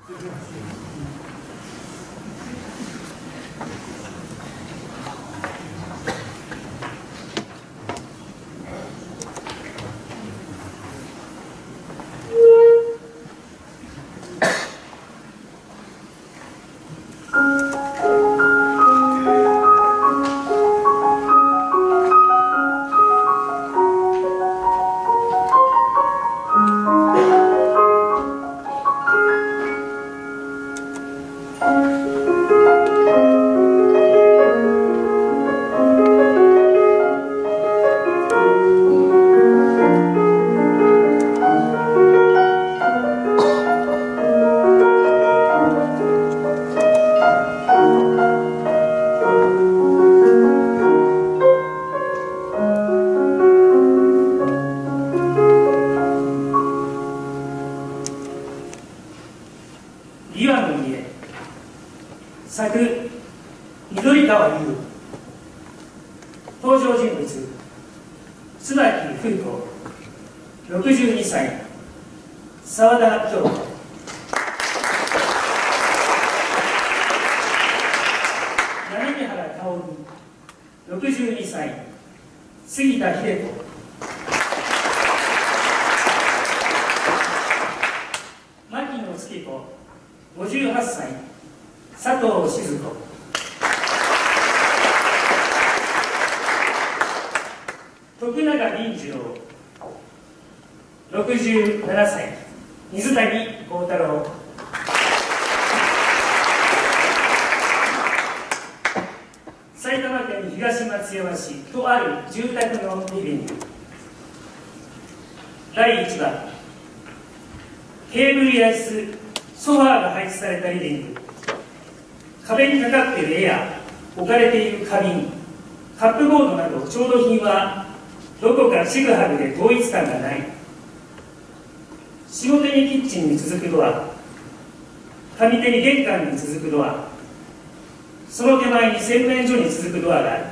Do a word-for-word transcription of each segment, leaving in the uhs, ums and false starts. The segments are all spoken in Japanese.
ちぐはぐで統一感がない。仕事にキッチンに続くドア、上手に玄関に続くドア、その手前に洗面所に続くドアがある。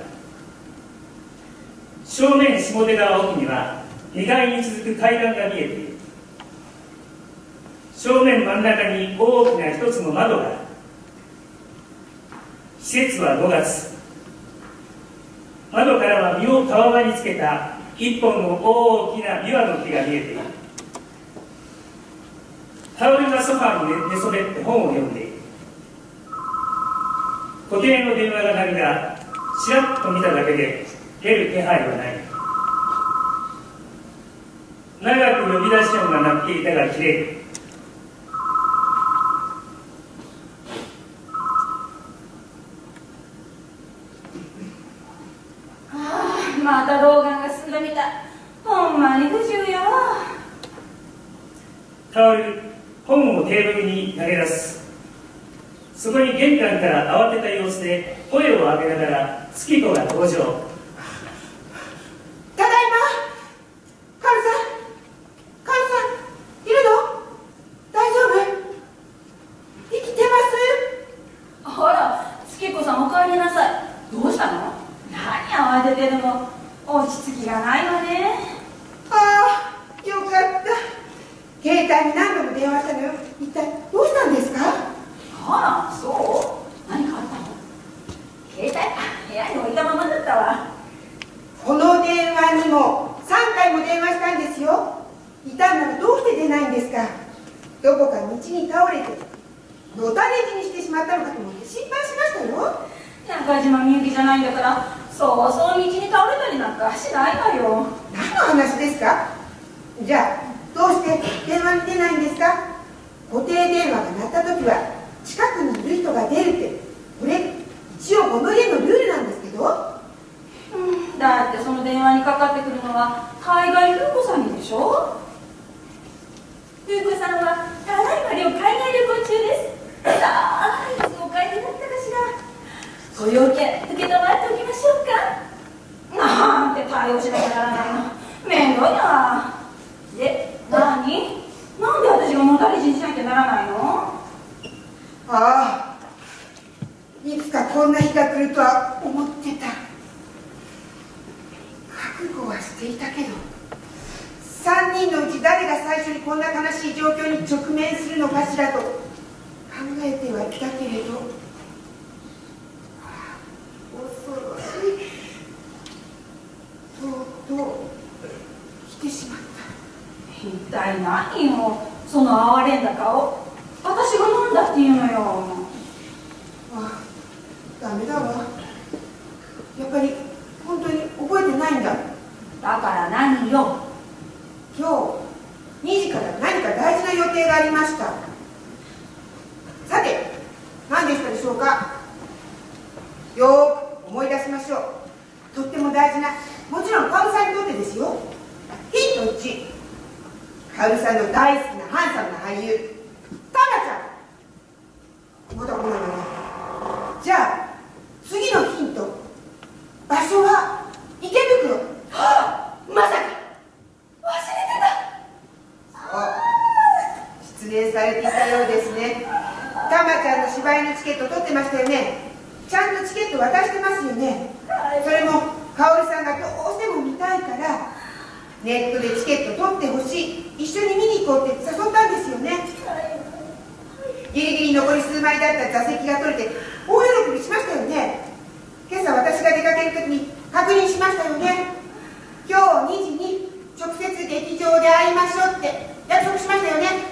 正面下手側奥にはにがいに続く階段が見えている。正面真ん中に大きな一つの窓がある。季節はごがつ。窓からは身をたわわにつけた一本の大きなビワの木が見えている。タオルがソファーに寝そべって本を読んでいる。固定の電話が鳴るが、ちらっと見ただけで出る気配はない。長く呼び出し音が鳴っていたが切れる。 また老眼が進んだみたい。ほんまに不自由やわ。 薫、本をテーブルに投げ出す。そこに玄関から慌てた様子で声を上げながら月子が登場。 ただいま。カルさん、カルさんいるの？大丈夫？生きてます？ ほら、月子さんお帰りなさい。どうしたの？何慌ててるの？落ち着きがないわね。 ああ、よかった。携帯に何度も電話したのよ。一体どうしたんですか？ あら、そう？何かあったの？携帯、部屋に置いたままだったわ。 この電話にもさんかいも電話したんですよ。いたんならどうして出ないんですか？どこか道に倒れてのたれ死にしてしまったのかと思って心配しましたよ。 中島みゆきじゃないんだから、そうそう道に倒れたりなんかしないわよ。 何の話ですか？じゃあどうして電話に出ないんですか？固定電話が鳴った時は近くにいる人が出るって、これ一応この家のルールなんですけど。 うん、だってその電話にかかってくるのは海外風子さんにでしょ。風子さんはただいま海外旅行中です。さあ、いつお帰りだったかしら。ご用件受け止まっておきましょうか。なんて対応しなきゃならないの。面倒やわ。で、何？なんで私がもたれ死にしなきゃならないの？ ああ、いつかこんな日が来るとは思ってた。覚悟はしていたけど、さんにんのうち誰が最初にこんな悲しい状況に直面するのかしらとえてはいたけれど、恐ろしい。とうとう来てしまった。 一体何よ、その哀れんだ顔。私が飲んだっていうのよ。 あ、ダメだわ。やっぱり本当に覚えてないんだ。 だから何よ。 今日にじから何か大事な予定がありました。さて、何でしたでしょうか。よーく思い出しましょう。とっても大事な、もちろんカオルさんにとってですよ。ヒントいち、カオルさんの大好きなハンサムな俳優、タマちゃん。まだ来ないわね。じゃあ次のヒント、場所は池袋。 はあ、まさか忘れてた。 そう、失念されていたようですね。タマちゃんの芝居のチケット取ってましたよね。ちゃんとチケット渡してますよね。それもカオルさんがどうしても見たいからネットでチケット取ってほしい、一緒に見に行こうって誘ったんですよね。ギリギリ残り数枚だった座席が取れて大喜びしましたよね。今朝私が出かける時に確認しましたよね。今日にじに直接劇場で会いましょうって約束しましたよね。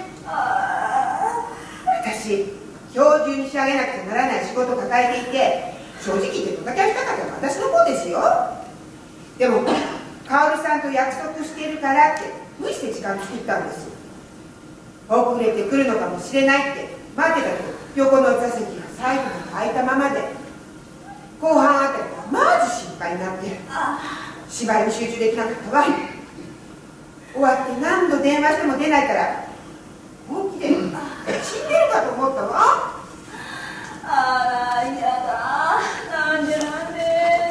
私今日中に仕上げなくちゃならない仕事を抱えていて、正直言ってドタキャンしたかったのは私の方ですよ。でもカオルさんと約束しているからって無理して時間作ったんです。遅れてくるのかもしれないって待ってたけど、横の座席が最後まで空いたままで、後半あたりがまず心配になって芝居に集中できなかったわ。終わって何度電話しても出ないから本気で死んでるかと思ったわ。 あら、嫌だ。なんでなんで。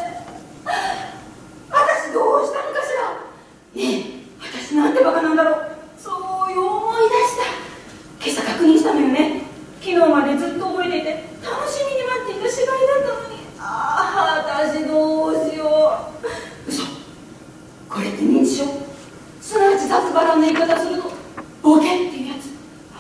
私どうしたのかしら。ねえ、私なんてバカなんだろう。そういう思い出した。今朝確認したのよね。昨日までずっと覚えていて楽しみに待っていた芝居だったのに。ああ、私どうしよう。嘘。これって認知症。すなわち雑腹の言い方するとボケっていうやつ。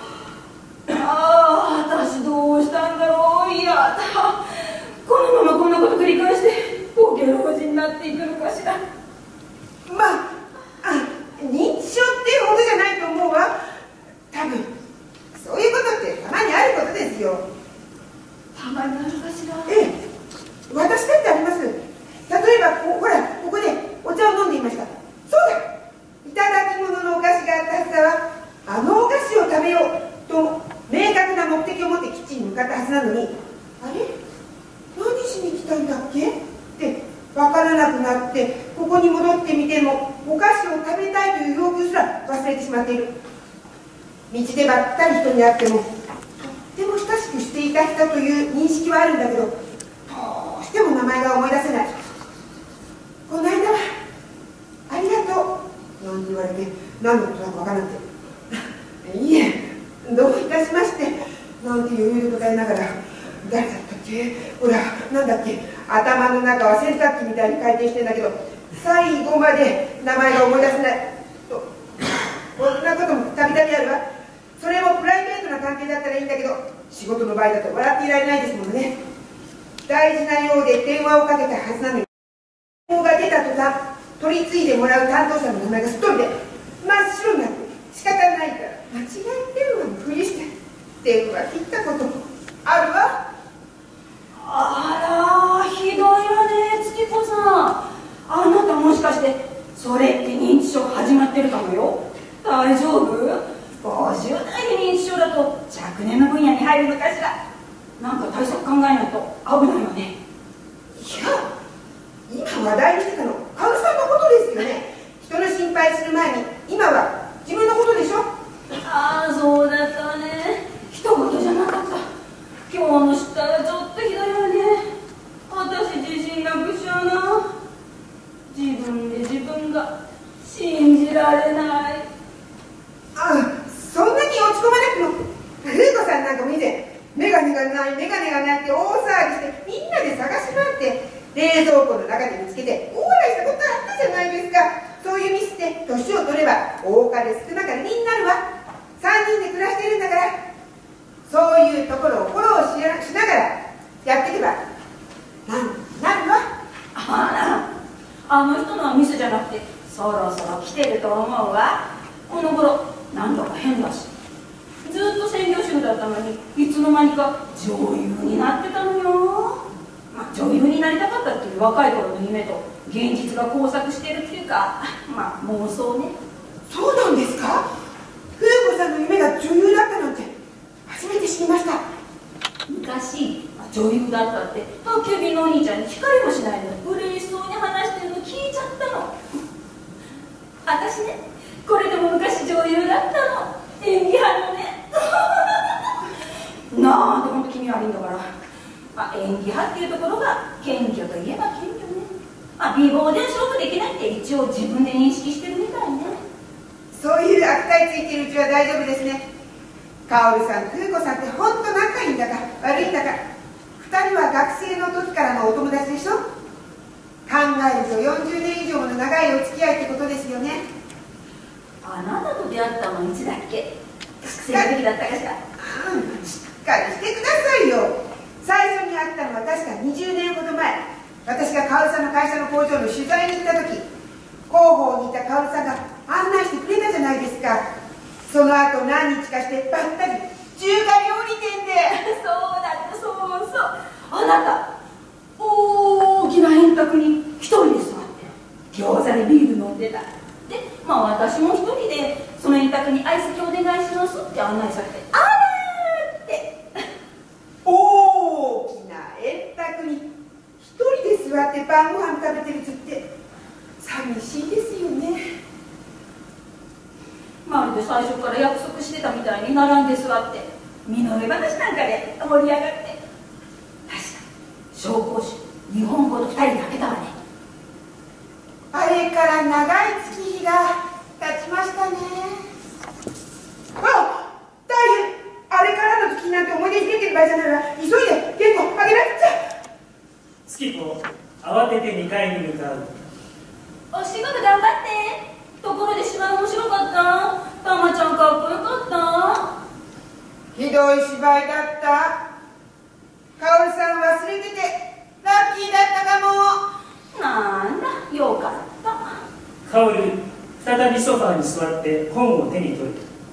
ああ、私どうしたんだろう。いやだ。このままこんなこと繰り返してボケ老人になっていくのかしら。 まあ、あ、認知症っていうほどじゃないと思うわ。多分そういうことってたまにあることですよ。 たまにあるかしら。 ええ、私だってあります。例えばこほら、ここでお茶を飲んでいました。そうだ、いただき物のお菓子があったはずだわ。あのお菓子を食べようと明確な目的を持ってキッチンに向かったはずなのに、あれ、何しに来たんだっけって分からなくなって、ここに戻ってみてもお菓子を食べたいという要求すら忘れてしまっている。道でばったり人に会ってもとっても親しくしていた人という認識はあるんだけど、どうしても名前が思い出せない。この間はありがとうなんて言われて何のことだか分からなくていいえ、どういたしましてなんて余裕で答えながら、誰だったっけ、ほらなんだっけ、頭の中は洗濯機みたいに回転してんだけど最後まで名前が思い出せないと、こんなこともたびたびあるわ。それもプライベートな関係だったらいいんだけど、仕事の場合だと笑っていられないですもんね。大事なようで電話をかけたはずなのに、電話が出た途端取り継いでもらう担当者の名前がすっとりで真っ白になって、仕方ないから間違い電話のふりして電話切ったことあるわ。 あら、ひどいわね、月子さん。あなたもしかしてそれって認知症始まってるかもよ。大丈夫？ごじゅう代で認知症だと若年の分野に入るのかしら。なんか対策考えないと危ないわね。 いや、今話題にしてたのカオルさんのことですよね。人の心配する前に今は自分のことでしょ。 ああ、そうだったわね。一言じゃなかった。今日の知ったらちょっとひどいわね。私自信なくしちゃうな。自分で自分が信じられない。 ああ、そんなに落ち込まなくても。フー子さんなんかも以前メガネがないメガネがないって大騒ぎしてみんなで探し回って冷蔵庫の中で見つけて大笑いしたことあったじゃないですか。そういうミスって年を取れば多かれ少なかれになるわ。さんにんで暮らしてるんだから。 そういうところをフォローししながらやっていけばなんなるわ。 あら、あの人のはミスじゃなくてそろそろ来てると思うわ。この頃なんだか変だし、ずっと専業主婦だったのにいつの間にか女優になってたのよ。まあ、女優になりたかったっていう若い頃の夢と現実が交錯してるっていうか、まあ妄想ね。 そうなんですか。風子さんの夢が女優だったなんて初めて知りました。 昔女優だったってケビンのお兄ちゃんに聞かれもしないのに嬉しそうに話してるの聞いちゃったの。私ね、これでも昔女優だったの。演技派のね。なんてほんと気味悪いんだから。まあ、演技派っていうところが謙虚といえば謙虚ね。まあ、美貌で勝負できないって一応自分で認識してるみたいね。 そういう悪態ついてるうちは大丈夫ですね。カオルさん、風子さんって本当仲いいんだか悪いんだか。二人は学生の時からのお友達でしょ。考えるとよんじゅうねん以上の長いお付き合いってことですよね。 あなたと出会ったのいつだっけ。学生の時だったかしら。 うん、しっかりしてくださいよ。最初に会ったのは確かにじゅうねんほど前。私がカオルさんの会社の工場の取材に行った時、広報にいたカオルさんが案内してくれたじゃないですか。その後何日かしてばったり中華料理店で。 そうだった、そうそう。あなた大きな円卓に一人で座って餃子でビール飲んでた。で、まあ私も一人でその円卓に相席お願いしますって案内されて、あらーって大きな円卓に一人で座って晩ご飯食べてる図って寂しいですよね。 まるで最初から約束してたみたいに並んで座って身の上話なんかで盛り上がって、確か紹興酒日本語の二人で開けたわね。 あれから長い月日が経ちましたね。あ、大変。あれからの月なんて思い出に出てる場合じゃないわ。急いで原稿あげなくちゃ。 月子、慌ててにかいに向かう。 お仕事頑張って。ところで芝居面白かった？たまちゃんかっこよかった？ ひどい芝居だった。カオルさん忘れててラッキーだったかも。 なんだ、よかった。 カオル、再びソファーに座って本を手に取る。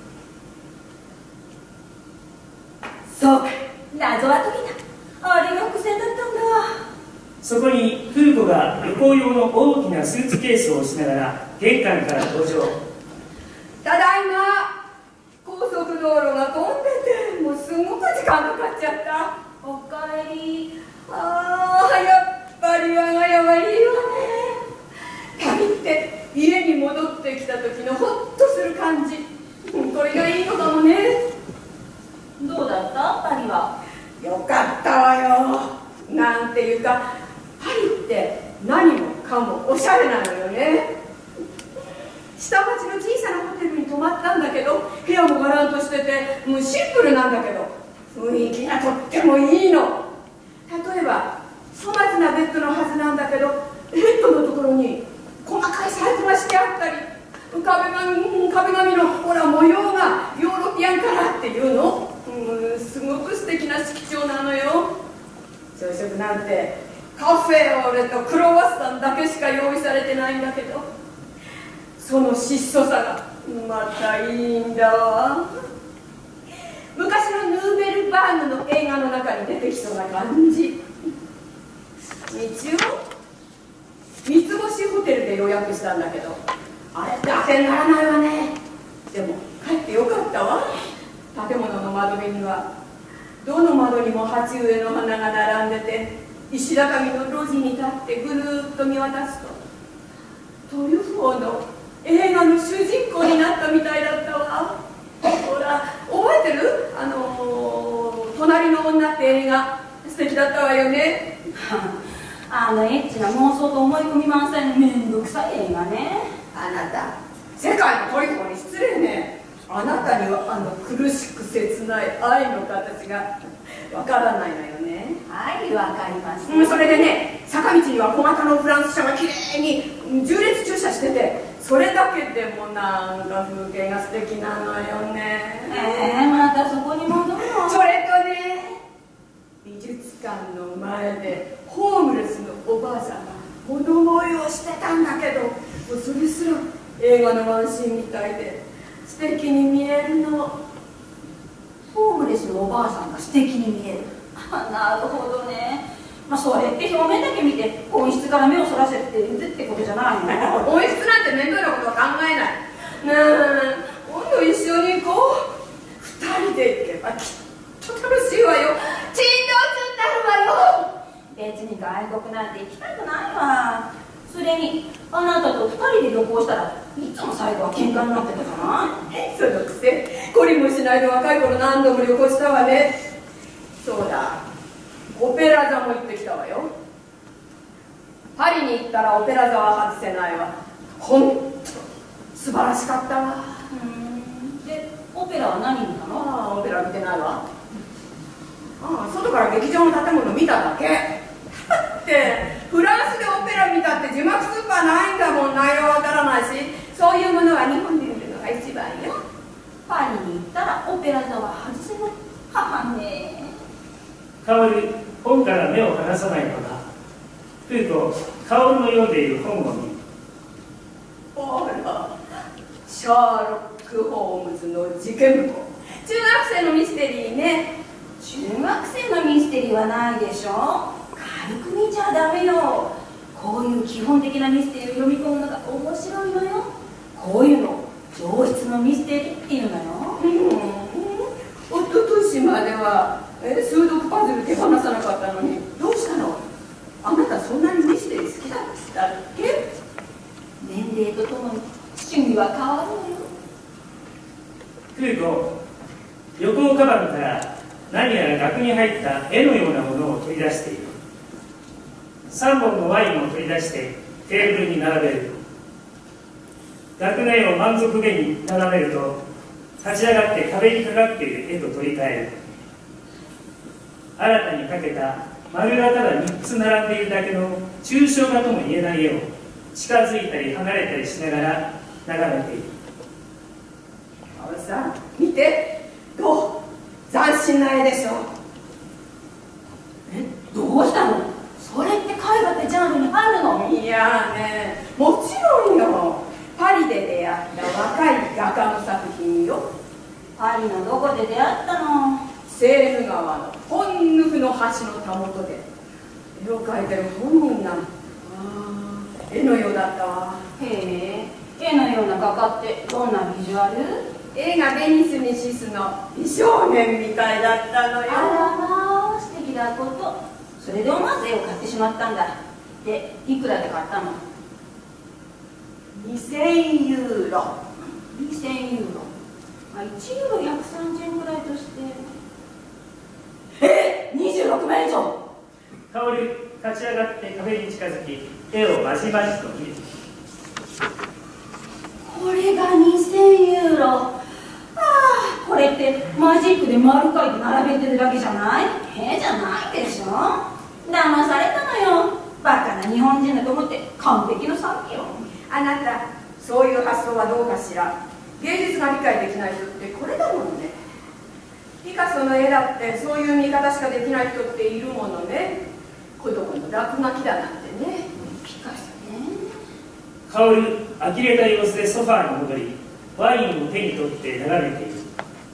そうか、謎は解けた。あれが伏線だったんだ。 そこに風子が旅行用の大きなスーツケースを押しながら玄関から登場。 ただいま。高速道路が混んでてもうすごく時間かかっちゃった。 おかえり。 ああ、やっぱり我が家はいいわね。旅って家に戻ってきた時のホッとする感じ、これがいいのかもね。 どうだったパリは？ よかったわよ。なんていうかパリって何もかもおしゃれなのよね。下町の小さなホテルに泊まったんだけど、部屋もガランとしててもうシンプルなんだけど雰囲気がとってもいいの。例えば粗末なベッドのはずなんだけど、ベッドのところに細かい細工がしてあったり、壁紙、壁紙のほら模様がヨーロピアンカラーっていうの、うん、すごく素敵な色調なのよ。朝食なんてカフェオレとクロワッサンだけしか用意されてないんだけど、その質素さがまたいいんだわ。昔のヌーベルバーグの映画の中に出てきそうな感じ。一応三つ星ホテルで予約したんだけど、あれって当てにならないわね。でも帰ってよかったわ。建物の窓辺にはどの窓にも鉢植えの花が並んでて、石畳の路地に立ってぐるーっと見渡すとトリュフォーの映画の主人公になったみたいだったわ。ほら覚えてる？あのー、隣の女って映画素敵だったわよね。 あのエッチな妄想と思い込み満載のめんどくさい映画ね。 あなた世界のトリュフォーに失礼ね。あなたにはあの苦しく切ない愛の形がわからないのよね。 はい、わかります、 うん、それでね、坂道には小型のフランス車がきれいに縦列駐車してて、それだけでもなんか風景が素敵なのよね。 えー、またそこに戻るの？ の。 それとね、美術館の前でホームレスのおばあさんが物乞いをしてたんだけど、もうそれすら映画のワンシーンみたいで素敵に見えるの。 ホームレスのおばあさんが素敵に見える。あ、なるほどね。まあ、それって表面だけ見て本質から目をそらせって言うってことじゃないの。 本質なんて面倒なことは考えない。ねえ、今度一緒に行こう。二人で行けばきっと楽しいわよ。珍道中になるわよ。 別に外国なんて行きたくないわ。それにあなたと二人で旅行したらいつも最後は喧嘩になってたじゃない。 そのくせ懲りもしないで若い頃何度も旅行したわね。そうだ、オペラ座も行ってきたわよ。パリに行ったらオペラ座は外せないわ。ほんと素晴らしかったわ。 うん。でオペラは何見たの？ ああ、オペラ見てないわ。ああ、外から劇場の建物見ただけ。だってフランスでオペラ見たって字幕スーパーないんだもん。内容わからないし、そういうものは日本で見るのが一番よ。 パリに行ったらオペラ座は外せない。ははね。 薫、本から目を離さないのだ。フーと薫の読んでいる本を見る。 ほら、シャーロック・ホームズの事件簿。中学生のミステリーね。 中学生のミステリーはないでしょ。軽く見ちゃダメよ。こういう基本的なミステリーを読み込むのが面白いのよ。こういうの上質のミステリーっていうのよ。 うん、おととしまではえ数読パズル手放さなかったのに、どうしたの？あなたそんなにミステリー好きだったっけ？ 年齢とともに趣味は変わるのよ。 フーと旅行カバンから何やら額に入った絵のようなものを取り出している。さんぼんのワインを取り出してテーブルに並べる。額の絵を満足げに眺めると、立ち上がって壁にかかっている絵と取り替える。新たにかけた丸がただみっつ並んでいるだけの抽象画とも言えない絵を近づいたり離れたりしながら眺めている。 あのさ、見て、どう？斬新な絵でしょ。 え、どうしたの？それって絵画ってジャンルに入るの？ いやね、もちろんよ。パリで出会った若い画家の作品よ。 パリのどこで出会ったの？ セーヌ川のポンヌフの橋のたもとで絵を描いてる本人が、ああ、絵のようだったわ。 へえ、絵のような画家ってどんなビジュアル？ 映画ベニスにシスの美少年みたいだったのよ。 あらまあ、素敵なこと。それで思わず絵を買ってしまったんだ。で、いくらで買ったの？ にせんユーロ。 にせんユーロ。まあ、いちユーロひゃくさんじゅうえんぐらいとして。えっ、にじゅうろくまん以上。 薫、立ち上がって壁に近づき、絵をまじまじと見る。 これがにせんユーロ。ああ、これってマジックで丸書いて並べてるだけじゃない？絵じゃないでしょ。騙されたのよ。バカな日本人だと思って完璧の詐欺よ。 あなた、そういう発想はどうかしら。芸術が理解できない人ってこれだもんね。ピカソの絵だってそういう見方しかできない人っているものね。子供の落書きだなんてね。 ピカソね。 薫、呆れた様子でソファーに戻り、ワインを手に取って眺めている。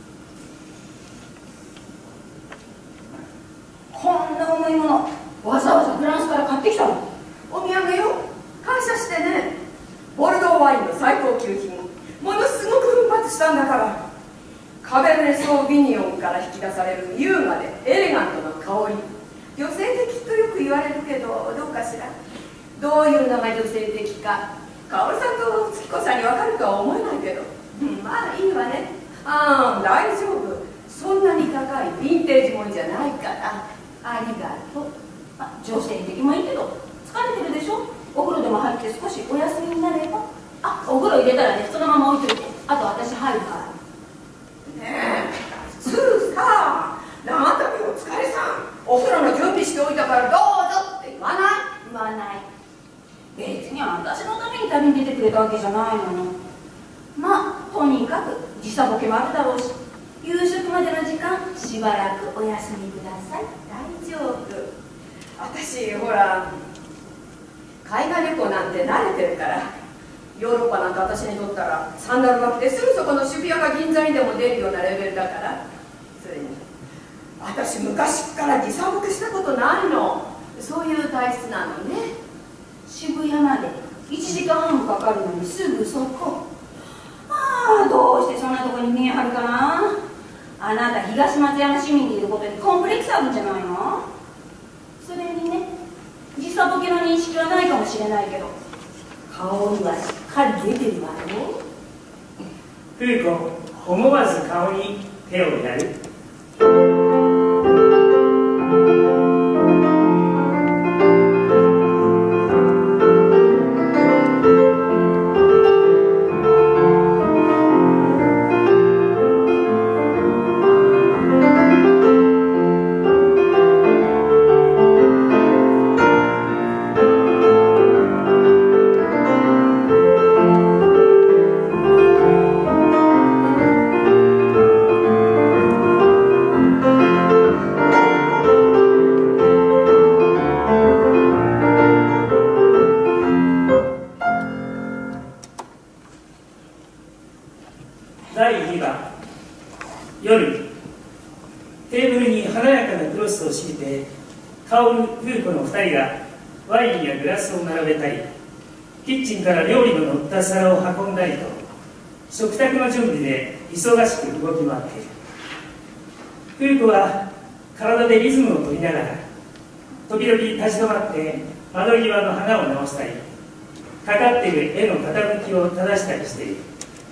こんな重いものわざわざフランスから買ってきたの？ お土産よ。感謝してね。ボルドーワインの最高級品。ものすごく奮発したんだから。カベルネ・ソーヴィニオンから引き出される優雅でエレガントな香り。女性的とよく言われるけど、どうかしら。どういうのが女性的か、薫さんと月子さんに分かるとは思えないけど、うん、まあいいわね。ああ、大丈夫。そんなに高いヴィンテージもんじゃないから。ありがとう。あ、女性的もいいけど疲れてるでしょ。お風呂でも入って少しお休みになれば。あ、お風呂入れたらね、そのまま置いといて、あと私入るから。ねえ、普通さ、あなたにお疲れさん、お風呂の準備しておいたからどうぞって言わない？ 言わない。別に私のために旅に出てくれたわけじゃないのよ。まあとにかく時差ボケもあるだろうし、 夕食までの時間しばらくお休みください。 大丈夫。私ほら海外旅行なんて慣れてるから。ヨーロッパなんて私にとったらサンダルが来てすぐそこの渋谷か銀座にでも出るようなレベルだから。それに私昔から時差ボケしたことないの。そういう体質なのね。 渋谷までいちじかんはんかかるのにすぐそこ。ああ、どうしてそんなとこに見え張るかな。あなた東松山市民でいることにコンプレックスあるんじゃないの。それにね、時差ボケの認識はないかもしれないけど顔にはしっかり出てるわよ。 フー子、思わず顔に手をやる。だいにばん、夜、テーブルに華やかなクロスを敷いて薫、風子のふたりがワインやグラスを並べたり、キッチンから料理の乗った皿を運んだりと食卓の準備で忙しく動き回っている。風子は体でリズムを取りながら時々立ち止まって窓際の花を直したり、かかっている絵の傾きを正したりしている。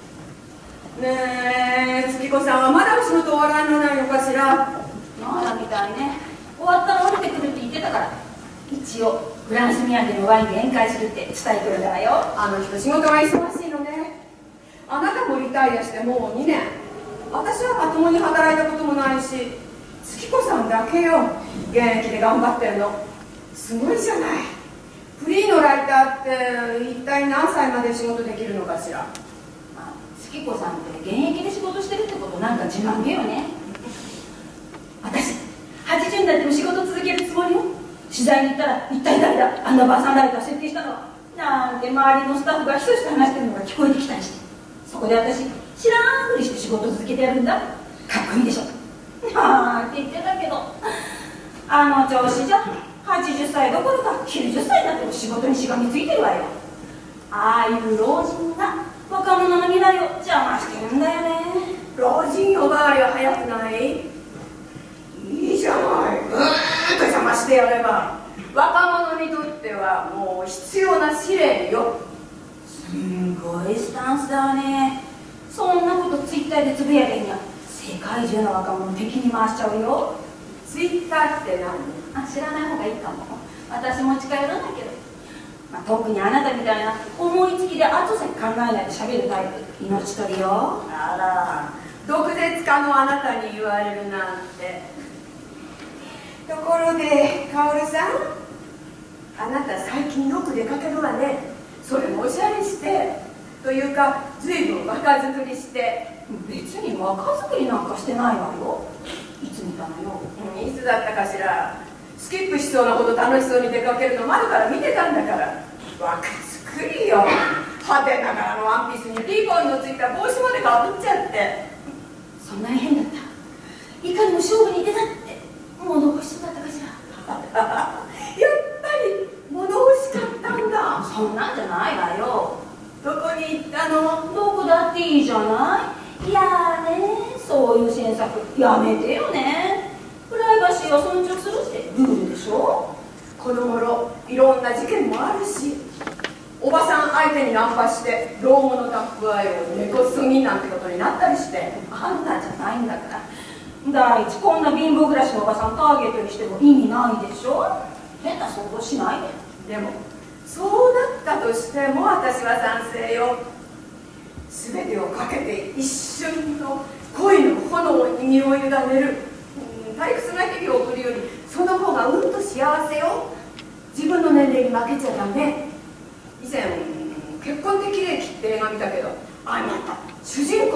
ねえ、月子さんはまだお仕事終わらないのかしら。 まだみたいね。終わったら降りてくるって言ってたから、一応フランス土産のワインで宴会するって伝えてるんだわよ。 あの人仕事が忙しいのね。あなたもリタイアしてもうにねん。私はまともに働いたこともないし、月子さんだけよ現役で頑張ってるの。すごいじゃない。フリーのライターって一体何歳まで仕事できるのかしら。 月子さんって現役で仕事してるってことなんか自慢げよね。私はちじゅうになっても仕事続けるつもりよ。取材に行ったら一体誰だあんなバーサンライター設定したのはなんて周りのスタッフがひそひそ話してるのが聞こえてきたりして、そこで私知らんふりして仕事続けてやるんだ。かっこいいでしょああって言ってたけど、あの調子じゃはちじゅっさいどころかきゅうじゅっさいになっても仕事にしがみついてるわよ。ああいう老人が若者の未来を邪魔してるんだよね。 老人呼ばわりは早くない？いいじゃない。うーんと邪魔してやれば若者にとってはもう必要な試練よ。 すんごいスタンスだわね。そんなことツイッターでつぶやけんにゃ世界中の若者敵に回しちゃうよ。 ツイッターって何？ あ、知らない方がいいかも。私も近寄らないけど、まあ、特にあなたみたいな思いつきで後先考えないで喋るタイプ命取りよ。 あら、毒舌家のあなたに言われるなんて。ところで薫さん、あなた最近よく出かけるわね。それもおしゃれしてというか随分若作りして。 別に若作りなんかしてないわよ。いつ見たのよ。 うん、いつだったかしら。スキップしそうなほど楽しそうに出かけるの窓から見てたんだから。若作りよ。派手な柄のワンピースにリボンのついた帽子までかぶっちゃって。 そんなに変だった。いかにも勝負に出たって物欲しそうだったかしら。 やっぱり物欲しかったんだ。 そんなんじゃないわよ。 どこに行ったの？ どこだっていいじゃない。いやーね、そういう詮索やめてよね。プライバシーを尊重するってルールでしょ。 この頃いろんな事件もあるし、おばさん相手にナンパして老後の蓄えを根こそぎなんてことになったりして。 あんたじゃないんだから。第一こんな貧乏暮らしのおばさんターゲットにしても意味ないでしょ。変な想像しないで。 でもそうなったとしても私は賛成よ。全てをかけて一瞬の恋の炎に身を委ねる、うん、退屈な日々を送るよりその方がうんと幸せよ。自分の年齢に負けちゃダメ。以前「結婚的霊気」って映画見たけど、あなた主人公の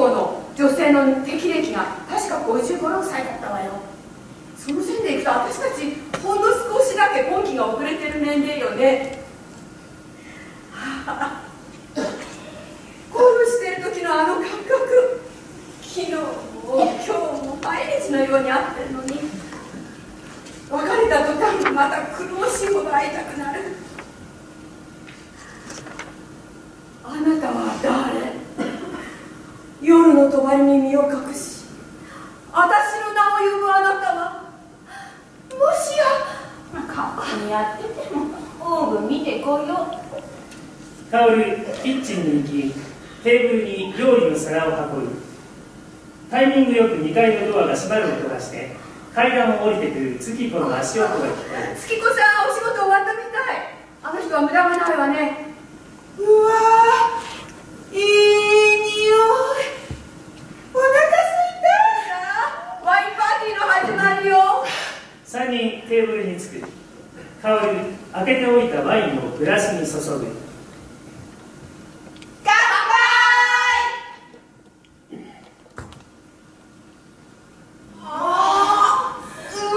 女性の適齢期が確かごじゅうご、ろくさいだったわよ。その線でいくと私たちほんの少しだけ婚期が遅れてる年齢よね。はあ、恋をしてる時のあの感覚、昨日も今日も毎日のように会ってるのに、別れた途端にまた苦しいほど会いたくなる。あなたは誰？夜の帳に身を隠し、私の名を呼ぶあなたは、もしや勝手にやっててもオーブン見てこよう。 薫、キッチンに行き、テーブルに料理の皿を運ぶ。タイミングよくにかいのドアが閉まる音がして、階段を降りてくる月子の足音が聞こえる。 月子さん、お仕事終わったみたい。あの人は無駄がないわね。 うわー、いい匂い。お腹すいた。 ワインパーティーの始まりよ。 さんにんテーブルに着く。薫、開けておいたワインをグラスに注ぐ。 乾杯。あー、う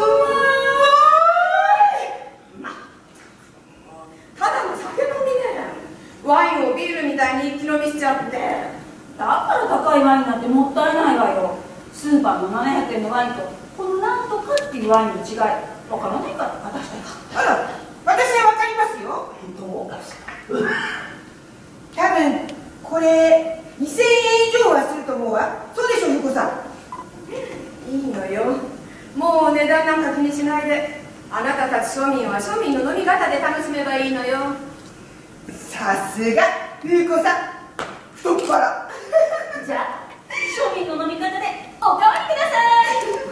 まい。 ただの酒飲みね。ワインをビールみたいに一気飲みしちゃって。 だから高いワインなんてもったいないわよ。スーパーのななひゃくえんのワインとこのなんとかっていうワインの違いわからないから私たち。 あら、私はわかりますよ。 どうかし多分これにせんえん以上はすると思うわ。そうでしょ、ゆうこさん。 いいのよ。もう値段なんか気にしないで。あなたたち庶民は庶民の飲み方で楽しめばいいのよ。 さすがゆうこさん、太っ腹。 じゃあ庶民の飲み方でおかわりください。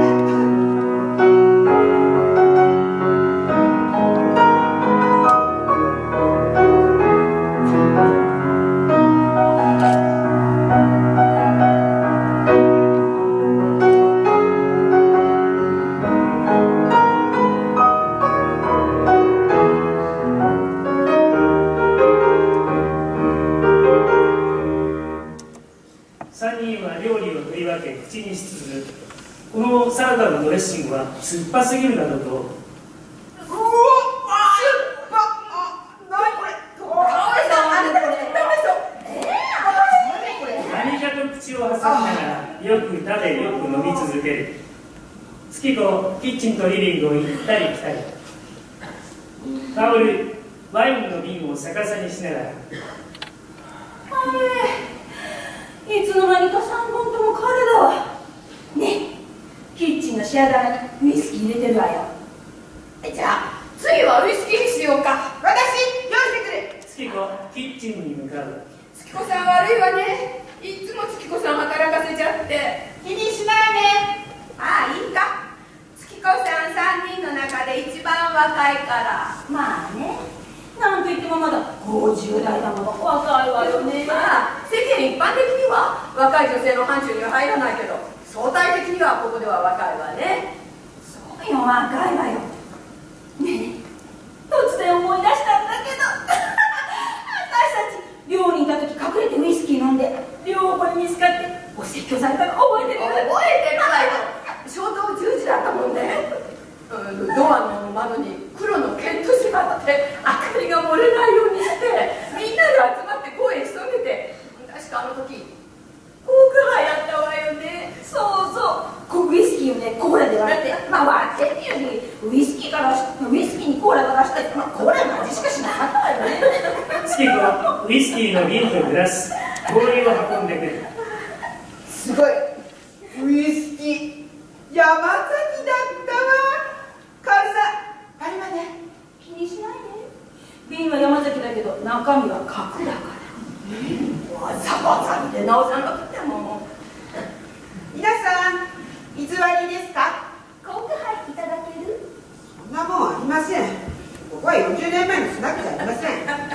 さんにんは料理を取り分け口にしつつ、このサラダのドレッシングは酸っぱすぎるなどと。 うわっ、酸っぱ。あ、なにこれ。 かわいそう、あなたたちダメそう。 何かと口を挟みながらよく食べよく飲み続ける。月子、キッチンとリビングを行ったり来たり。薫、ワインの瓶を逆さにしながら。 いつの間にかさんぼんとも彼だわ。ねえ、キッチンのシェア棚にウイスキー入れてるわよ。 じゃあ次はウイスキーにしようか。 私、用意してくる。 月子、キッチンに向かう。 月子さん悪いわね。いつも月子さん働かせちゃって。 気にしないね。 ああ、いいか。月子さんさんにんの中で一番若いから。 まあね、なんといってもまだごじゅうだいだもの若いわよね。 まあ世間一般的には若い女性の範疇には入らないけど、相対的にはここでは若いわね。 そうよ、若いわよ。ねえ、突然思い出したんだけど私たち寮にいた時隠れてウイスキー飲んで両方に見つかってお説教されたの覚えてる？ 覚えてるわよ。消灯じゅうじだったもんね。ドアの窓に黒のケントしまって明かりが漏れないようにしてみんなで集まって声潜めて、確かあの時コークハやったわよね。 そうそう、ウイスキーをね、コーラで割って、まあ割ってっていうよりウイスキーからウイスキーにコーラからしたり、まあコーラの味しかしなかったわよね。 月子、ウイスキーの瓶とグラス、氷を運んでくる。 すごい。ウイスキー、山崎だったわ。カオルさん、あれまで気にしないで。瓶は山崎だけど中身は角だから。 わざわざ見て直さなくても。 皆さん、偽りですか？ コークハイいただける？ そんなもんありません。ここはよんじゅうねんまえのスナックじゃありません。 あの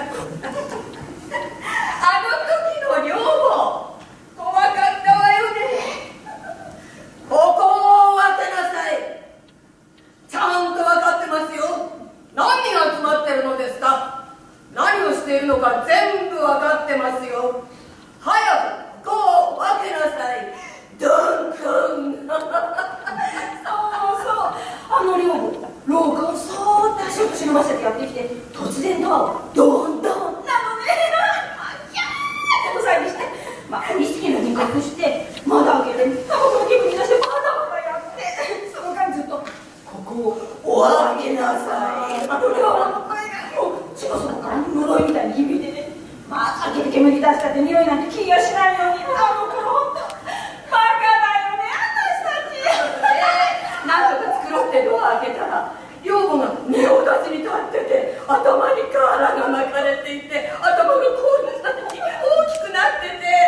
時の寮母、怖かったわよね。ここを開けなさい。ちゃんと分かってますよ。何人集まってるのですか？何をしているのか全部分かってますよ。早くここを開けなさい。 出したって匂いなんて気がしないのに、あの頃本当バカだよね、私たち。 なんとか作ろうってドア開けたら寮母が仁王立ちに立ってて、頭にカーラが巻かれていて、頭がこんなに大きくなってて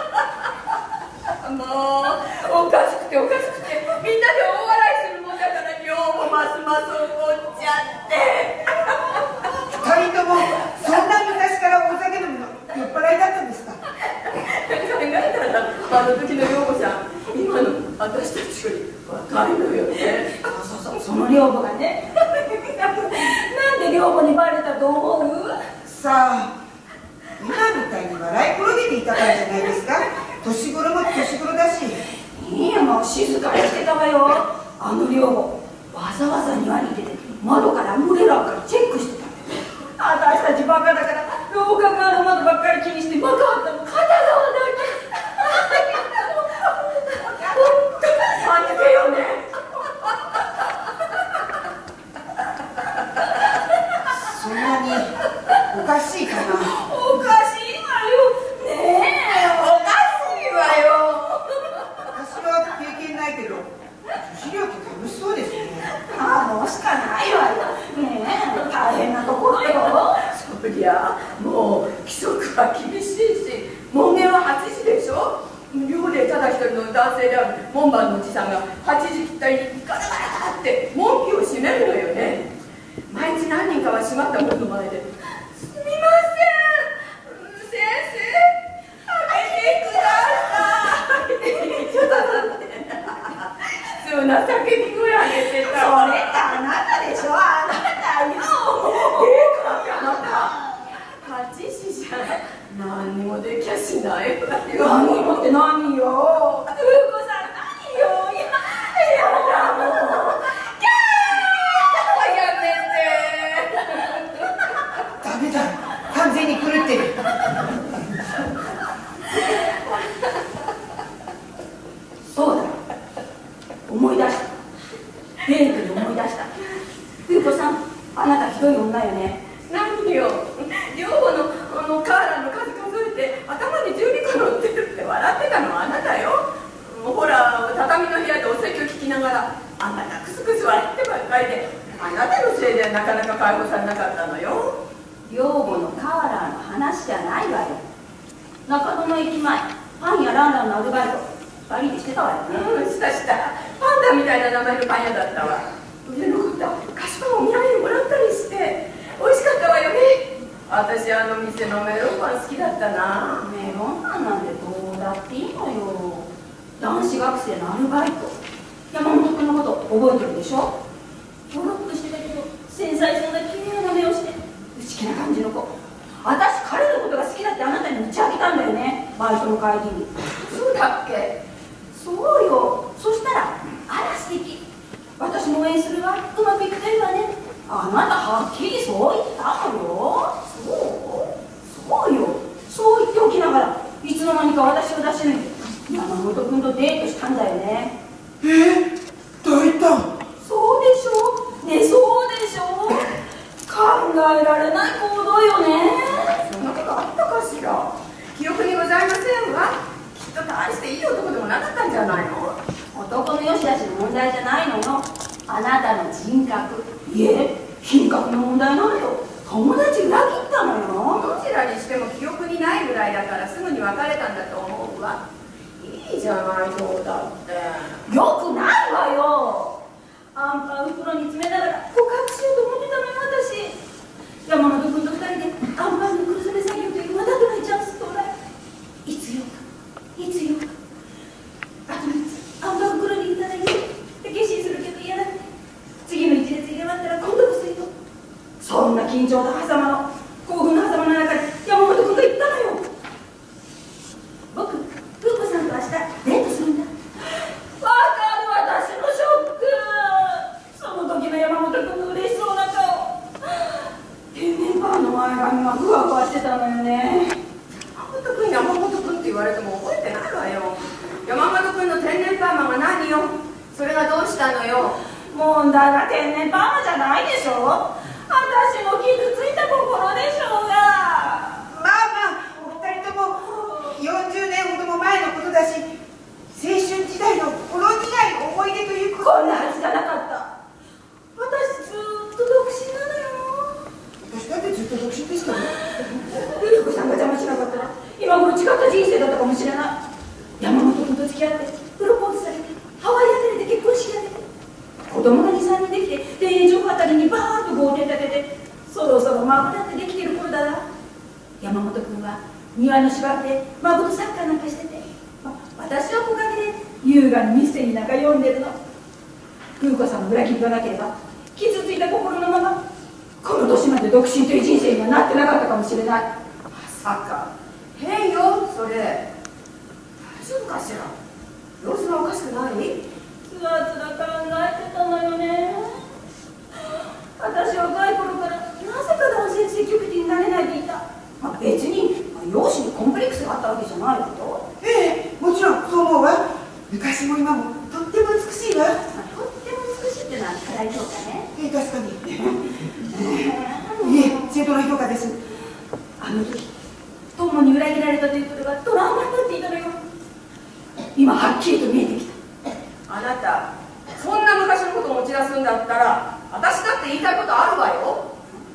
もうおかしくておかしくて、みんなで大笑いするもんだから寮母ますます怒っちゃって二人ともそんな昔からお酒飲むの酔っ払いだったんですか？ 考えたらあの時の寮母さん、今の私たちより若いのよね。 そうそうそう、その寮母がねなんで寮母にバレたと思う？ さあ、今みたいに笑い転げていたからじゃないですか。年頃も年頃だし。 いいや、もう静かにしてたわよ。あの寮母わざわざ庭に出て窓から漏れる明かりチェックしてた。私たちバカだから廊下側の窓ばっかり気にして幕張ったの片側だけ。 あけよね。 そんなにおかしいかな？ おかしいわよねえ、 おかしいわよ。 私は経験ないけど、女子寮って楽しそうですね。 あのしかないわよねえ、大変なところよ。 そりゃもう規則は厳しいし、門限ははちじでしょ。寮でただ一人の男性である門番のおじさんがはちじきったりにガラガラって門扉を閉めるのよね。毎日何人かは閉まった門の前で「すみません先生開けてください」ってちょっと待って普通な叫び声上げてたわ。 それってあなたでしょ、あなたよ。 ええかってあなたはちじじゃ何にもできやしないわよ。 何もって何よ、風子さん何よ。いや、やだもう。キャーやめて。 ダメだ、完全に狂ってる。 そうだ、思い出した。デートで思い出した。風子さん、あなたひどい女よね。 何よ、寮母のあのカーラの数数えて頭にじゅうにこ乗ってるって笑ってたのはあなたよ。ほら畳の部屋でお説教聞きながらあんたがクスクス笑ってばっかりで、あなたのせいでなかなか解放されなかったのよ。 寮母のカーラーの話じゃないわよ。中野の駅前、パンやランランのアルバイトふたりでしてたわよね。 うん、したした。パンダみたいな名前のパン屋だったわ。上の方菓子パンをお土産にもらったりして美味しかったわよね。私あの店のメロンパン好きだったな。 メロンパンなんてどうだっていいのよ。男子学生のアルバイト、山本君のこと覚えてるでしょ。ひょろっとしてたけど繊細そうな綺麗な目をして内気な感じの子。私彼のことが好きだってあなたに打ち明けたんだよね、バイトの帰りに。 そうだっけ。 そうよ。そしたらあら素敵、私も応援するわ、うまくいくといいわね。あなたはっきりそう言ったのよ。そうそうよ、そう言っておきながらいつの間にか私を出し抜いて山本君とデートしたんだよね。 えー、大胆。 そうでしょね、そうでしょ。考えられない行動よね。 そんなことあったかしら。記憶にございませんわ。きっと大していい男でもなかったんじゃないの。 男の良し悪しの問題じゃないのよ。あなたの人格、いえ品格の問題なのよ。友達裏切ったのよ。 どちらにしても記憶にないぐらいだからすぐに別れたんだと思うわ。いいじゃないどうだって。 よくないわよ。あんパン袋に詰めながら告白しようと思ってたのよ私。山本君と二人であんパンの黒染め作業というまたとないチャンス到来。いつ言おうかいつ言おうか。あとみっつあんパン袋にいただいて決心するけど嫌だって。次の一列入れ終わったら今度こそ言うと。そんな緊張と狭間の興奮の狭間の中で山本君が言ったのよ。僕風子さんと明日デートするんだ。わかる、私のショック。その時の山本君の嬉しそうな顔、天然パンの前髪がふわふわしてたのよね。 山本君山本君って言われても覚えてないわよ。山本君の天然パーマが何よ。それがどうしたのよ。 問題は天然パーマじゃないでしょ。私も傷ついた心でしょうが。 まあまあ、お二人とも山本君は庭の芝生で孫とサッカーなんかしてて、私は木陰で優雅にミステリーなんか読んでるの。風子さんの裏切りがなければ傷ついた心のままこの年まで独身という人生にはなってなかったかもしれない。 まさか変よそれ。大丈夫かしら。様子がおかしくない？ つらつら考えてたのよね。私は若い頃からなぜか男性積極的になれないでいた。まあ、別に、まあ、容姿にコンプレックスがあったわけじゃないけど。 ええ、もちろんそう思うわ。昔も今もとっても美しいわ。 まあ、とっても美しいってのは課題評価ね。 ええ、確かに。いえ、正当な評価です。 あの時友に裏切られたということがトラウマになっていたのよ。今はっきりと見えてきた。 あなたそんな昔のことを持ち出すんだったら私だって言いたいことあるわよ。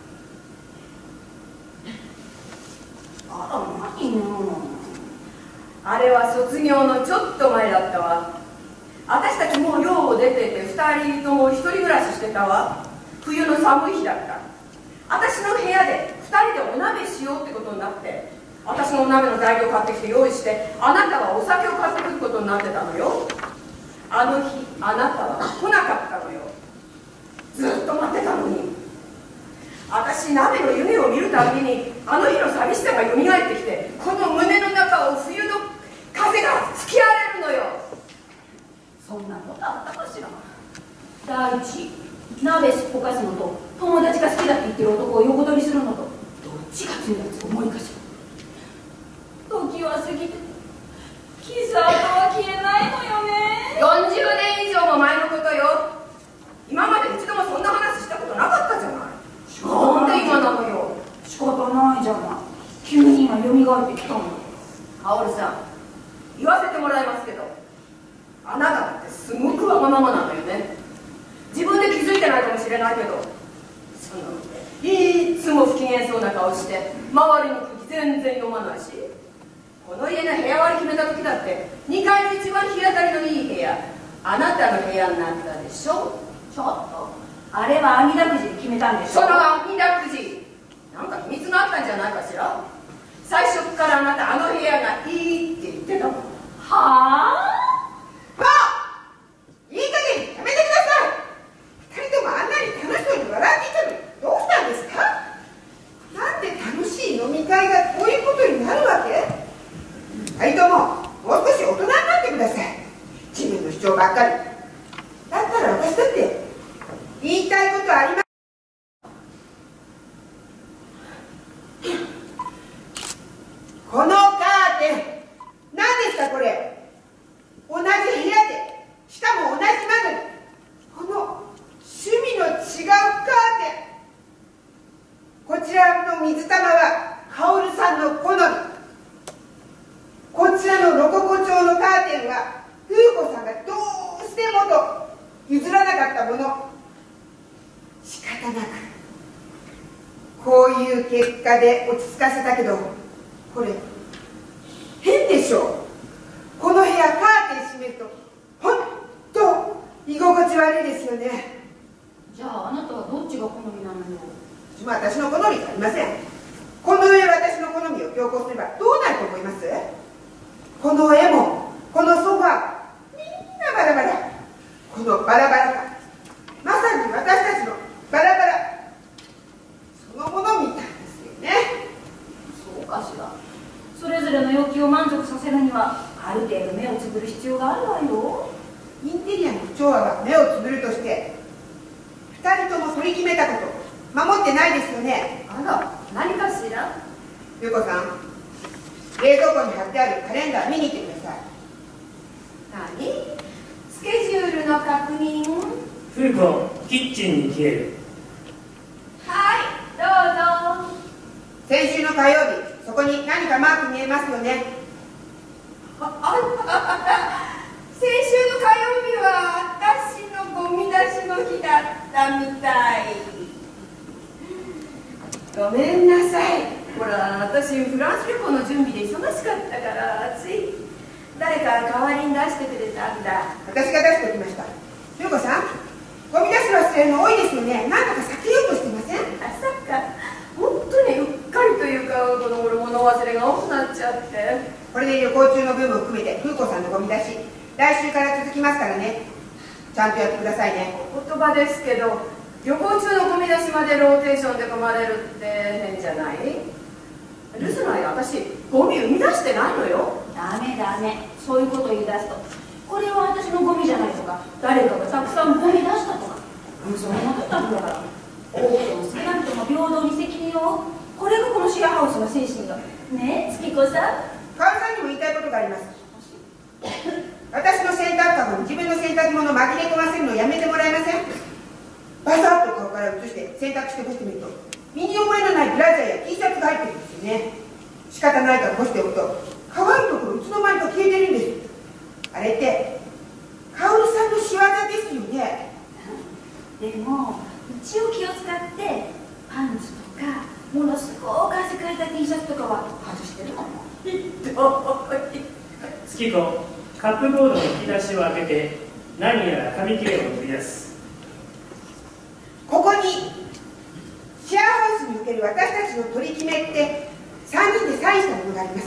あら何よ。 あれは卒業のちょっと前だったわ。私たちもう寮を出ててふたりとも一人暮らししてたわ。冬の寒い日だった。私の部屋でふたりでお鍋しようってことになって、私のお鍋の材料買ってきて用意して、あなたはお酒を買ってくることになってたのよ。あの日あなたは来なかったのよ。ずっと待ってたのに。私鍋の夢を見るたびにあの日の寂しさがよみがえってきて、この胸の中を冬の風が吹き荒れるのよ。 そんなことあったかしら。第一、鍋すっぽかすのと友達が好きだって言ってる男を横取りするのとどっちが強いやつ思いかしら。時は過ぎて傷跡は消えないのよね。 よんじゅうねん以上も前のことよ。今まで一度もそんな話したことなかったじゃない。なんで今なのよ。 仕方ないじゃない。急に今よみがえってきたのよ。 薫さん、言わせてもらいますけど、あなたってすごくわがままなのよね。自分で気づいてないかもしれないけど、そのいつも不機嫌そうな顔して周りの空気全然読まないし、この家の部屋割り決めた時だってにかいの一番日当たりのいい部屋、あなたの部屋になったでしょ。 ちょっとあれは網だくじで決めたんでしょ。 その網だくじなんか秘密があったんじゃないかしら。最初からあなたあの部屋がいいって言ってたもん。 はあ。 まあいい加減やめてください。ふたりともあんなに楽しそうに笑っていたのにどうしたんですか。なんで楽しい飲み会がこういうことになるわけ。ふたりとももう少し大人になってください。自分の主張ばっかりだったら私だって言いたいことあります。このカーテン何ですかこれ。同じ部屋でしかも同じ窓にこの趣味の違うカーテン。こちらの水玉は薫さんの好み、こちらのロココ調のカーテンは風子さんがどうしてもと譲らなかったもの。仕方なくこういう結果で落ち着かせたけど、これ変でしょう。この部屋カーテン閉めるとほんと居心地悪いですよね。 じゃああなたはどっちが好みなのよ。 私の好みじゃありません。この上私の好みを強行すればどうなると思います。この絵もこのソファーみんなバラバラ。このバラバラ感、まさに私たちのバラバラそのものみたいですよね。 そうかしら。それぞれの要求を満足させるにはある程度目をつぶる必要があるわよ。 インテリアの不調和は目をつぶるとしてふたりとも取り決めたこと守ってないですよね。 あら、何かしら。 ゆうこさん、冷蔵庫に貼ってあるカレンダー見に行ってください。 何？スケジュールの確認。 風子、キッチンに消える。 はい、どうぞ。 先週の火曜日、そこに何かマーク見えますよね。 ああ先週の火曜日は私のゴミ出しの日だったみたい。ごめんなさい。ほら、私フランス旅行の準備で忙しかったからつい誰か代わりに出してくれたんだ。 私が出しておきました。ゆうこさん、ゴミ出し忘れるの多いですよね。何とか避けようとしてません？ まさか本当にうっかりというか、この頃忘れが多くなっちゃって。 これで旅行中の分も含めて風子さんのゴミ出し来週から続きますからね。ちゃんとやってくださいね。 お言葉ですけど、旅行中のゴミ出しまでローテーションで組まれるって変じゃない？留守の間、私ゴミ生み出してないのよ。 ダメダメ、そういうこと言い出すと、これは私のゴミじゃないとか、誰かがたくさんゴミ出したとか、そんなことだから、多くても少なくとも平等に責任を負う、これがこのシェアハウスの精神だ。ねえ、月子さん。 川さんにも言いたいことがあります。私の洗濯かごに自分の洗濯物を紛れ込ませるのをやめてもらえません？バサッと顔から移して洗濯して干してみると、身に覚えのないブラジャーや T シャツが入ってるんですよね。仕方ないから干しておくと、乾いところいつの間にか消えてるんです。あれってカオルさんの仕業ですよね。 でも一応気を使ってパンツとかものすごく汗かいた T シャツとかは外してるの。 月子、カップボードの引き出しを開けて何やら紙切れを取り出す。 ここにシェアハウスにおける私たちの取り決めってさんにんでサインしたものがあります。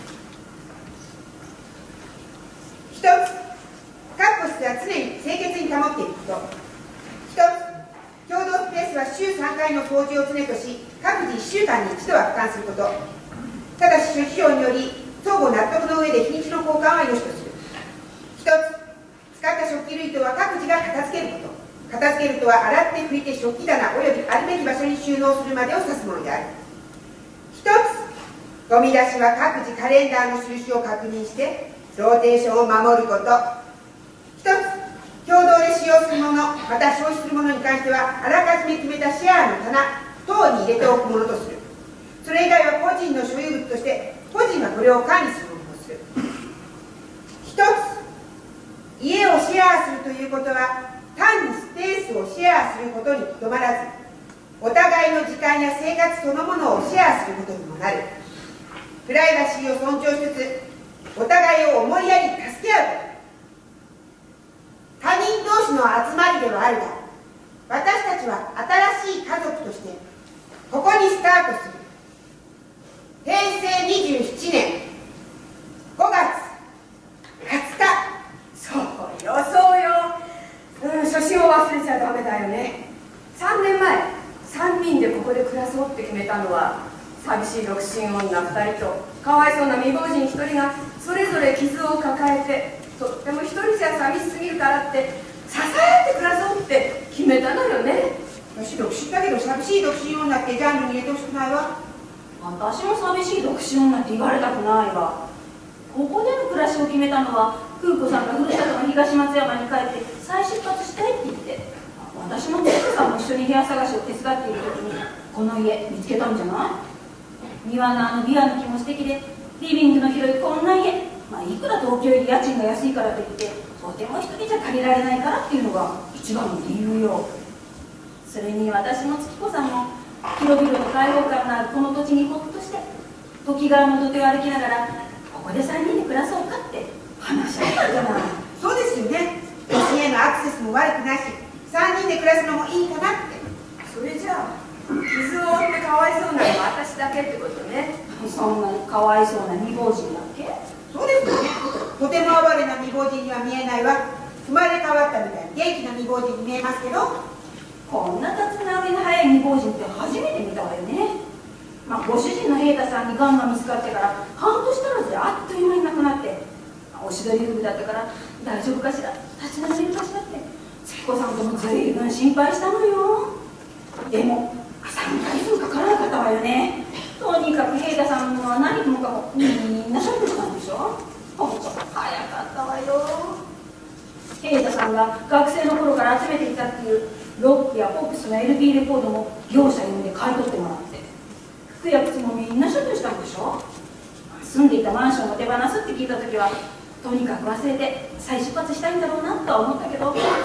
ひとつ、各個室は常に清潔に保っていること。ひとつ、共同スペースは週さんかいの掃除を常とし、各自いっしゅうかんに一度は俯瞰すること。ただし諸事情により相互納得の上で日にちの交換は良しとする。ひとつ、使った食器類とは各自が片付けること。片付けるとは洗って拭いて食器棚およびあるべき場所に収納するまでを指すものである。ひとつ、ゴミ出しは各自カレンダーの印を確認してローテーションを守ること。ひとつ、共同で使用するものまた消費するものに関してはあらかじめ決めたシェアの棚等に入れておくものとする。それ以外は個人の所有物として個人がこれを管理するものとする。ひとつ、家をシェアするということは単にスペースをシェアすることにとどまらず、お互いの時間や生活そのものをシェアすることにもなる。プライバシーを尊重しつつお互いを思いやり助け合うこと。他人同士の集まりではあるが、私たちは新しい家族としてここにスタートする。へいせいにじゅうななねんごがつはつか。 そうよそうよ、うん、初心を忘れちゃダメだよね。さんねんまえさんにんでここで暮らそうって決めたのは、寂しい独身女ふたりとかわいそうな未亡人ひとりがそれぞれ傷を抱えて、とっても一人じゃ寂しすぎるからって支え合って暮らそうって決めたのよね。 私独身だけど寂しい独身女ってジャンルに入れてほしくないわ。 私も寂しい独身女って言われたくないわ。ここでの暮らしを決めたのは風子さんがふるさとの東松山に帰って再出発したいって言って、私も風子さんも一緒に部屋探しを手伝っている時にこの家見つけたんじゃない？庭のあのビアの木も素敵でリビングの広いこんな家、まあ、いくら東京より家賃が安いからといってとても一人じゃ借りられないからっていうのが一番の理由よ。それに私も月子さんも広々と開放感のあるこの土地にほっとして時川の土手を歩きながらここでさんにんで暮らそうかって話し合ったんじゃない。 そうですよね。都心へのアクセスも悪くないしさんにんで暮らすのもいいかなって。 それじゃあ傷を負ってかわいそうなのは私だけってことね。 そんなにかわいそうな未亡人だっけ？ そうですよね。とても哀れな未亡人には見えないわ。生まれ変わったみたいに元気な未亡人に見えますけど、 こんな立ち直りの早い未亡人って初めて見たわよね。まあ、ご主人の平太さんにがんが見つかってから半年足らずであっという間に亡くなって、おしどり夫婦だったから大丈夫かしら、立ち直れるかしらって月子さんともずいぶん心配したのよ。でもさんかげつもかからなかったわよね。とにかく平太さんのは何もかもみんな処分したんでしょ。ほんと早かったわよ。平太さんが学生の頃から集めていたっていうロックやポップスの エルピー レコードも業者呼んで買い取ってもらって、服や靴もみんな処分したんでしょ。住んでいたマンションを手放すって聞いた時はとにかく忘れて再出発したいんだろうなとは思ったけど、早い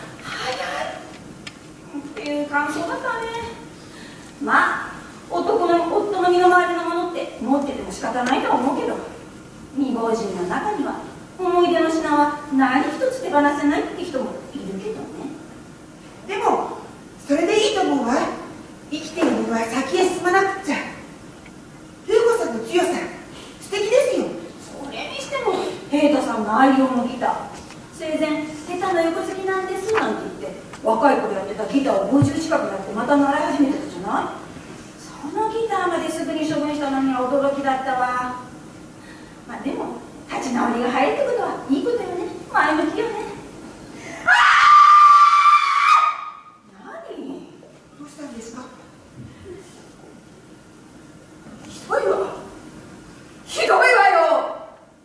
っていう感想だったね。まあ男の夫の身の回りのものって持ってても仕方ないとは思うけど、未亡人の中には思い出の品は何一つ手放せないって人もいるけどね。 でもそれでいいと思うわ。生きているものは先へ進まなくっちゃ。風子さんの強な愛用のギター、生前下手な横好きなんですなんて言って若い頃やってたギターをごじゅう近くやってまた習い始めてたじゃない。そのギターまですぐに処分したのには驚きだったわ。まあでも立ち直りが早いってことはいいことよね。前向きよね。ああ、何どうしたんですか？ ひどいわ、ひどいわよ。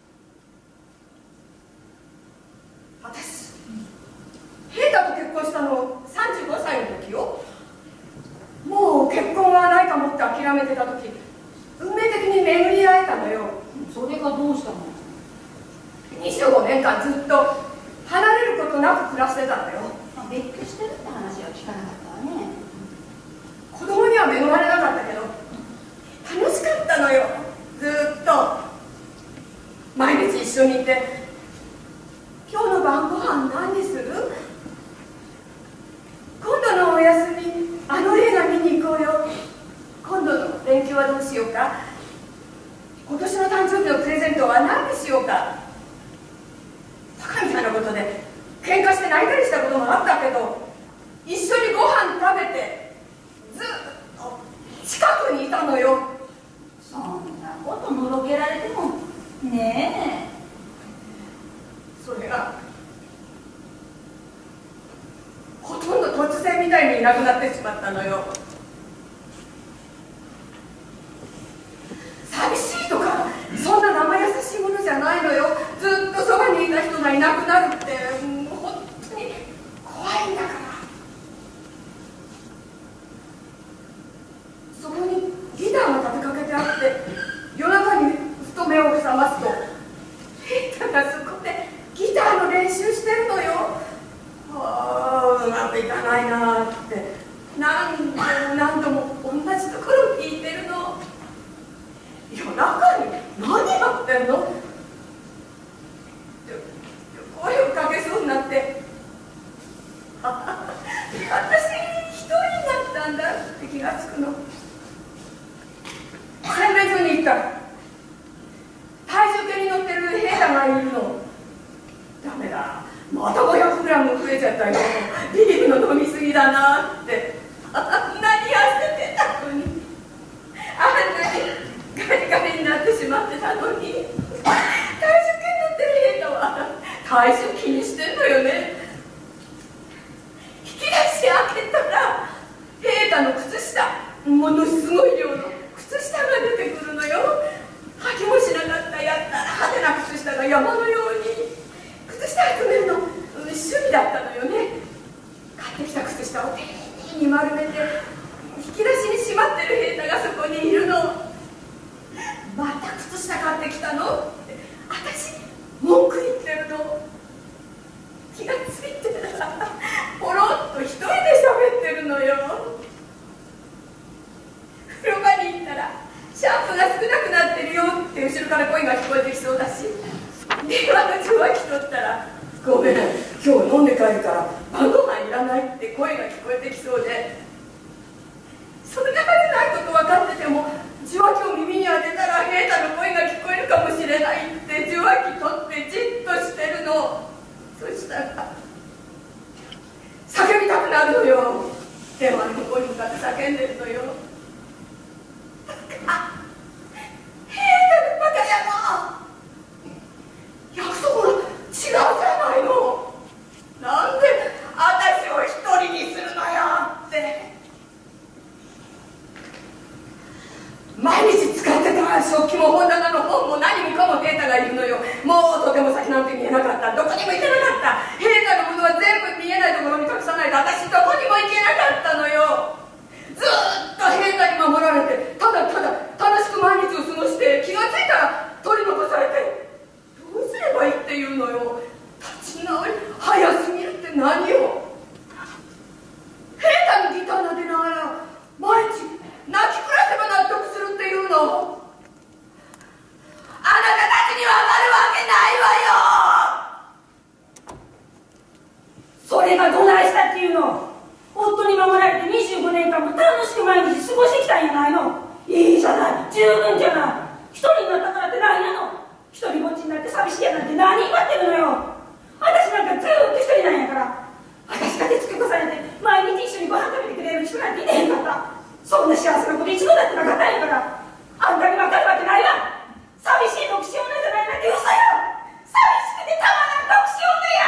私平太と結婚したのさんじゅうごさいの時よ。もう結婚はないかもって諦めてた時、運命的に巡り会えたのよ。 それがどうしたの？ にじゅうごねんかんずっと離れることなく暮らしてたのよ。 別居してるって話は聞かなかったわね。 子供には恵まれなかったけど楽しかったのよ、ずっと。毎日一緒にいて、今日の晩ご飯何にする？今度のお休みあの映画見に行こうよ。今度の連休はどうしようか。今年の誕生日のプレゼントは何にしようか。バカみたいなことで喧嘩して泣いたりしたこともあったけど、一緒にご飯食べてずっと近くにいたのよ。 そんなことのろけられてもねえ。 それがほとんど突然みたいにいなくなってしまったのよ。寂しいとかそんな生優しいものじゃないのよ。ずっとそばにいた人がいなくなるって、もう本当に怖いんだから。そこにギターが立てかけてあって、夜中にふと目を覚ますと平太がそこでギターの練習してるのよ。ああ、うまくいかないなーって何度も何度も同じところを弾いてるの。夜中に何やってんのって声をかけそうになって、あ私一人になったんだって気がつくの。洗面所に行ったら体重計に乗ってる平太がいるの。ダメだ、またごひゃくグラム増えちゃったよ、ビールの飲みすぎだなって。あんなに痩せてたのに、あんなにガリガリになってしまってたのに、体重計に乗ってる平太は体重気にしてんのよね。引き出し開けたら平太の靴下、ものすごい量の靴下が出てくるのよ。履きもしなかったやったら派手な靴下が山のように。靴下集めるの趣味だったのよね。買ってきた靴下を丁寧に丸めて引き出しにしまってる平太がそこにいるの。また靴下買ってきたのって私文句言ってるの。気がついてたらポロッと一人で喋ってるのよ。風呂場に行ったらシャンプーが少なくなってるよって後ろから声が聞こえてきそうだし、電話の受話器取ったらごめん今日飲んで帰るから晩ご飯いらないって声が聞こえてきそうで、そんなはずないこと分かってても受話器を耳に当てたら平太の声が聞こえるかもしれないって受話器取ってじっとしてるの。そしたら叫びたくなるのよ。電話の向こうに向かって叫んでるのよ。あ、平太のバカ野郎、約束が違うじゃないの。なんで私を一人にするのよって。毎日使ってた食器も本棚の本も何もかも平太がいるのよ。もうとても先なんて見えなかった。どこにも行けなかった。平太のものは全部見えないところに隠さないと私どこにも行けなかったのよ。ずーっと平太に守られて、ただただ楽しく毎日を過ごして、気がついたら取り残されて、どうすればいいっていうのよ。立ち直り早すぎるって何よ。平太にギター撫でながら毎日泣き暮らせば納得するっていうの。あなたたちにわかるわけないわよ。 それがどないしたっていうの。夫に守られてにじゅうごねんかんも楽しく毎日過ごしてきたんやないの。いいじゃない、十分じゃない。一人になったからって何やの。 一人ぼっちになって寂しいやなんて何言ってるのよ。私なんかずーっと一人なんやから。私が手つけこされて毎日一緒にご飯食べてくれる人なんていねへんかった。そんな幸せなこと一度だってなかったんやから。あんたに分かるわけないわ。寂しい独身女じゃないなんて嘘よ。寂しくてたまらん独身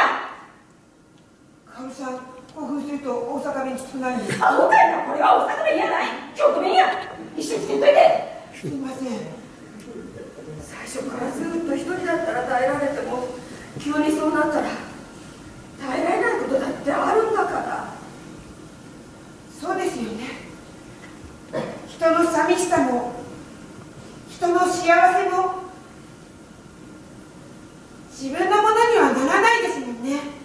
かおるさん、興奮すると大阪弁きつくなるんです。 アホかいな。これは大阪弁やない京都弁や。一緒につけといて。 すいません。 最初からずっと一人だったら耐えられても、急にそうなったら耐えられないことだってあるんだから。 そうですよね。人の寂しさも人の幸せも自分のものにはならないですもんね。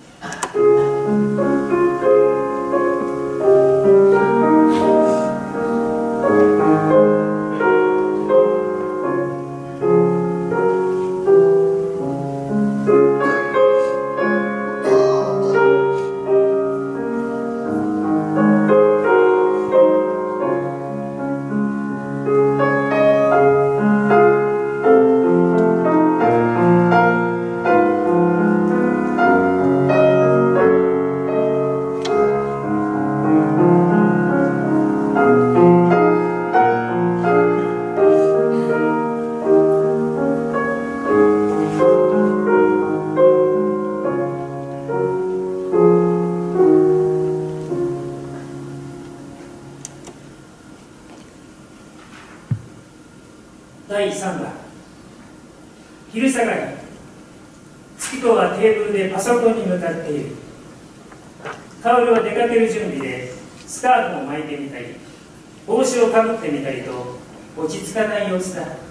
だいさんばん、昼下がり、月子はテーブルでパソコンに向かっている。薫は出かける準備でスカーフを巻いてみたり帽子をかぶってみたりと落ち着かない様子だ。 ね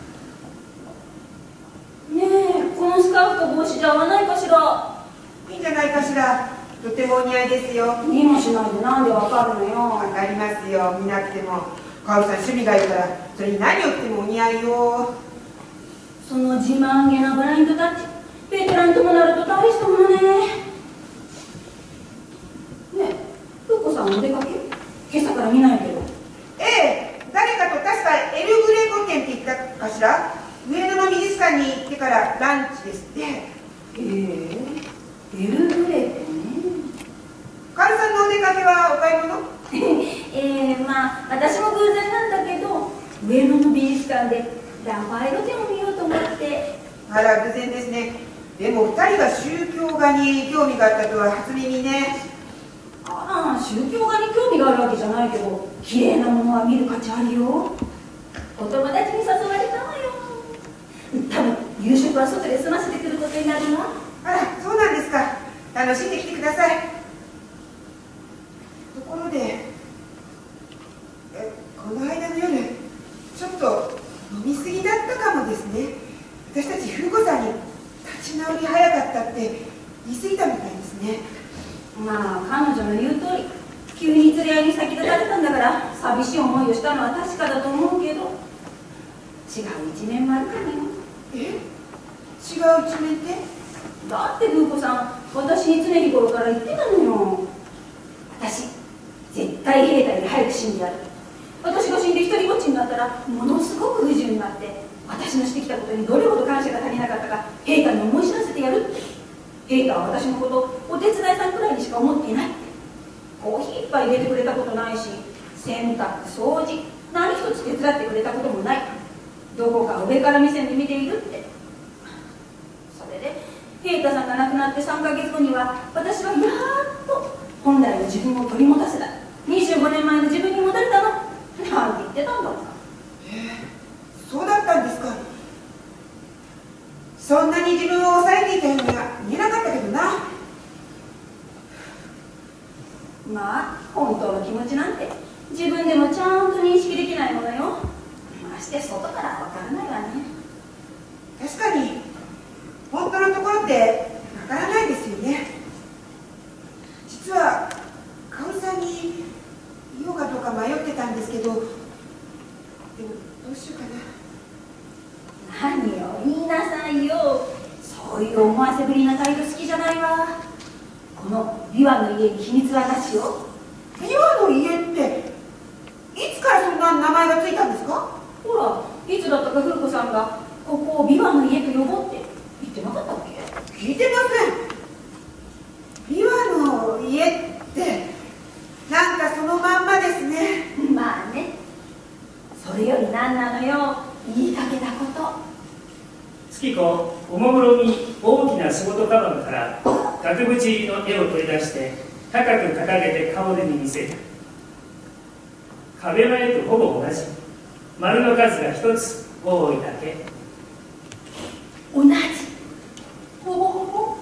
え、このスカーフと帽子じゃ合わないかしら。 いいんじゃないかしら。とてもお似合いですよ。 見もしないでなんでわかるのよ。 わかりますよ。見なくても。かおるさん趣味がいいからそれに何を言ってもお似合いよ。 その自慢げなブラインドタッチ、ベテランともなると大したものね。ねえ、風子さんお出かけ？今朝から見ないけど。 ええ、誰かと確かエルグレーゴ県って言ったかしら。上野の美術館に行ってからランチですって。 へえ、エルグレーってね。 かおるさんのお出かけはお買い物？ えー、まあ私も偶然なんだけど上野の美術館でラファエロ展を見ようと思って。 あら偶然ですね。でもふたりが宗教画に興味があったとは初耳ね。 ああ、宗教画に興味があるわけじゃないけど綺麗なものは見る価値あるよ。お友達に誘われたわよ。多分夕食は外で済ませてくることになるわ。 あらそうなんですか。楽しんできてください。ところでえこの間の夜ちょっと飲み過ぎだったかもですね。私たち風子さんに立ち直り早かったって言い過ぎたみたいですね。 まあ彼女の言う通り急に連れ合いに先立たれたんだから寂しい思いをしたのは確かだと思うけど違う一面もあるかもよ。 え違う一面って？ だって風子さん私に常日頃から言ってたのよ。私絶対兵隊に早く死んでやる。私が死んで一人ぼっちになったらものすごく不自由になって私のしてきたことにどれほど感謝が足りなかったか陛下に思い知らせてやるって。陛下は私のことをお手伝いさんくらいにしか思っていないって。コーヒー一杯入れてくれたことないし洗濯掃除何一つ手伝ってくれたこともない。どこか上から目線で見ているって。それで平太さんが亡くなってさんかげつごには私はやっと本来の自分を取り戻せた。にじゅうごねんまえの自分に戻れたのなんて言ってたんだもん。 えー、そうだったんですか。そんなに自分を抑えていたようには見えなかったけどな。 まあ本当の気持ちなんて自分でもちゃんと認識できないものよ。まして外からわからないわね。 確かに本当のところってわからないですよね。実はかおりさんに言おうかどうか迷ってたんですけど、でもどうしようかな。 何を言いなさいよ。そういう思わせぶりな態度好きじゃないわ。この琵琶の家に秘密はなしよ。 琵琶の家っていつからそんな名前がついたんですか？ ほらいつだったか風子さんがここを琵琶の家と呼ぼうって言ってなかったっけ？ 聞いてません。琵琶の家ってなんかそのまんまですね。 まあね。それより何なのよ、言いかけたこと。 月子、おもむろに大きな仕事カバンから額縁入りの絵を取り出して高く掲げて顔でに見せる。壁の絵とほぼ同じ。丸の数が一つ多いだけ。 同じ。ほぼほぼ。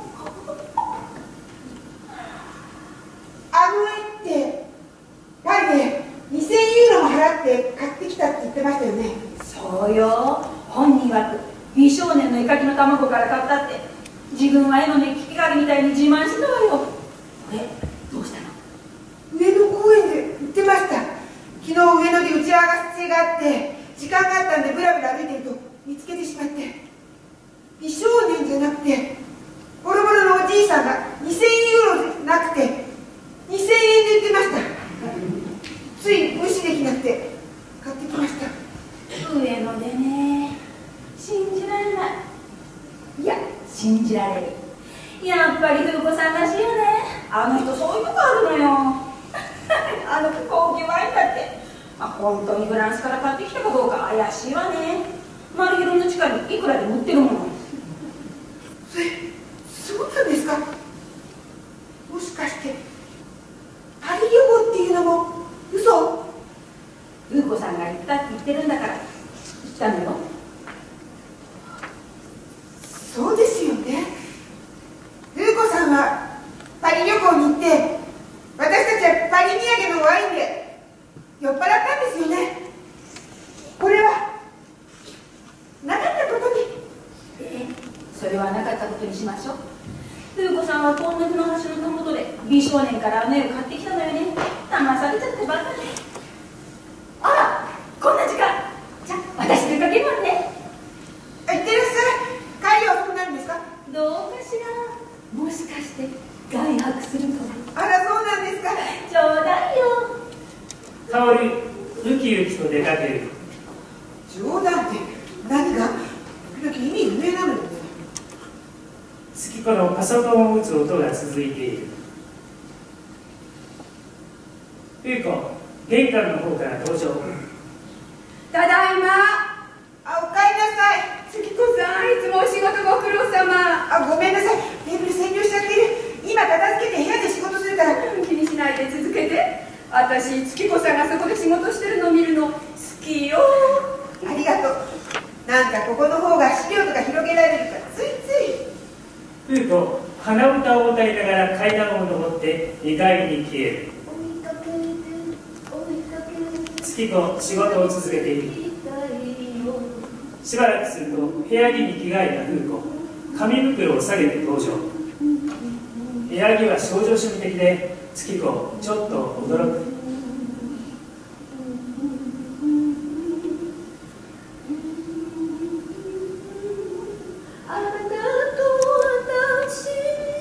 あの絵ってパリでにせんユーロも払って買ってきたって言ってましたよね。 そうよ。本人曰く美少年の絵描きの卵から買ったって自分は絵の目利きがあるみたいに自慢してたわよ。これどうしたの？ 上野公園で売ってました。昨日上野で打ち合わせがあって時間があったんでブラブラ歩いてると見つけてしまって、美少年じゃなくてボロボロのおじいさんがにせんユーロじゃなくてにせんえんで売ってました。つい無視できなくて買ってきました。 上野でね、信じられない。いや、信じられる。やっぱり風子さんらしいよね。あの人そういうとこあるのよ。あの高級ワインだって、まあ、本当にフランスから買ってきたかどうか怪しいわね。マルヒロの地下にいくらでも売ってるもの。 それ、そうなんですか？もしかしてパリ旅行っていうのも嘘？ 風子さんが言ったって言ってるんだから言ったのよ。 そうですよね。風子さんはパリ旅行に行って私たちはパリ土産のワインで酔っ払ったんですよね。これはなかったことに。 ええ、それはなかったことにしましょう。風子さんはこんなふの橋のたもとで美少年からあの絵を買ってきたのよね。騙されちゃってばかり。あら、こんな時間。じゃあ私出かけるわね。 あ、行ってらっしゃい。帰りは遅くなるんですか？ どうかしら。もしかして外泊するとか。 あら、そうなんですか。 冗談よ。 香りウキウキと出かける。 冗談って何が？時々意味不明なのよね。 月子のパソコンを打つ音が続いている。風子、玄関の方から登場。 ただいま。 あ、おかえりなさい。 月子さん、いつもお仕事ご苦労様。 あ、ごめんなさい。テーブル占領しちゃってる。今片付けて部屋で仕事するから。 気にしないで続けて。私、月子さんがそこで仕事してるの見るの好きよ。 ありがとう。なんかここの方が資料とか広げられるからついつい。 風子、鼻歌を歌いながら階段を上ってにかいに消える。月子、仕事を続けている。しばらくすると部屋着に着替えた風子、紙袋を下げて登場。部屋着は少女主義的で月子ちょっと驚く。 あなたと私。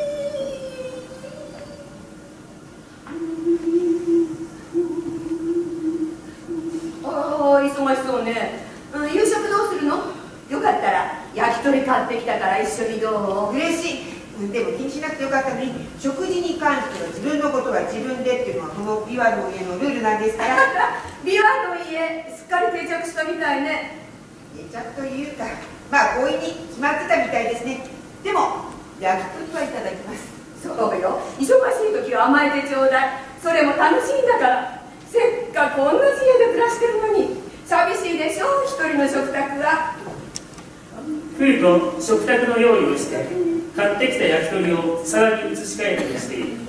ああ、忙しそうね。うん、夕食どうするの？よかったら焼き鳥買ってきたから一緒にどう？ 嬉しい。でも気にしなくてよかったのに、食事に関しては自分のことは自分でっていうのはこの琵琶の家のルールなんですから。 琵琶の家、すっかり定着したみたいね。 定着というか、まあ強引に決まってたみたいですね。でも焼き鳥はいただきます。 そうよ、忙しい時は甘えてちょうだい。それも楽しいんだから。せっかく同じ家で暮らしてるのに寂しいでしょ、一人の食卓は。 風子、食卓の用意をして買ってきた焼き鳥を皿に移し替えたりしている。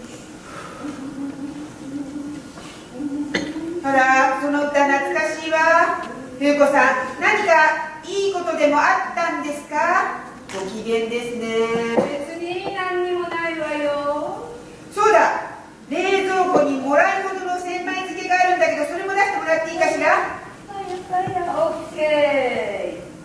あら、その歌懐かしいわ。風子さん、何かいいことでもあったんですか？ご機嫌ですね。 別に何にもないわよ。 そうだ、冷蔵庫にもらい物の千枚漬けがあるんだけど、それも出してもらっていいかしら？ オッケー。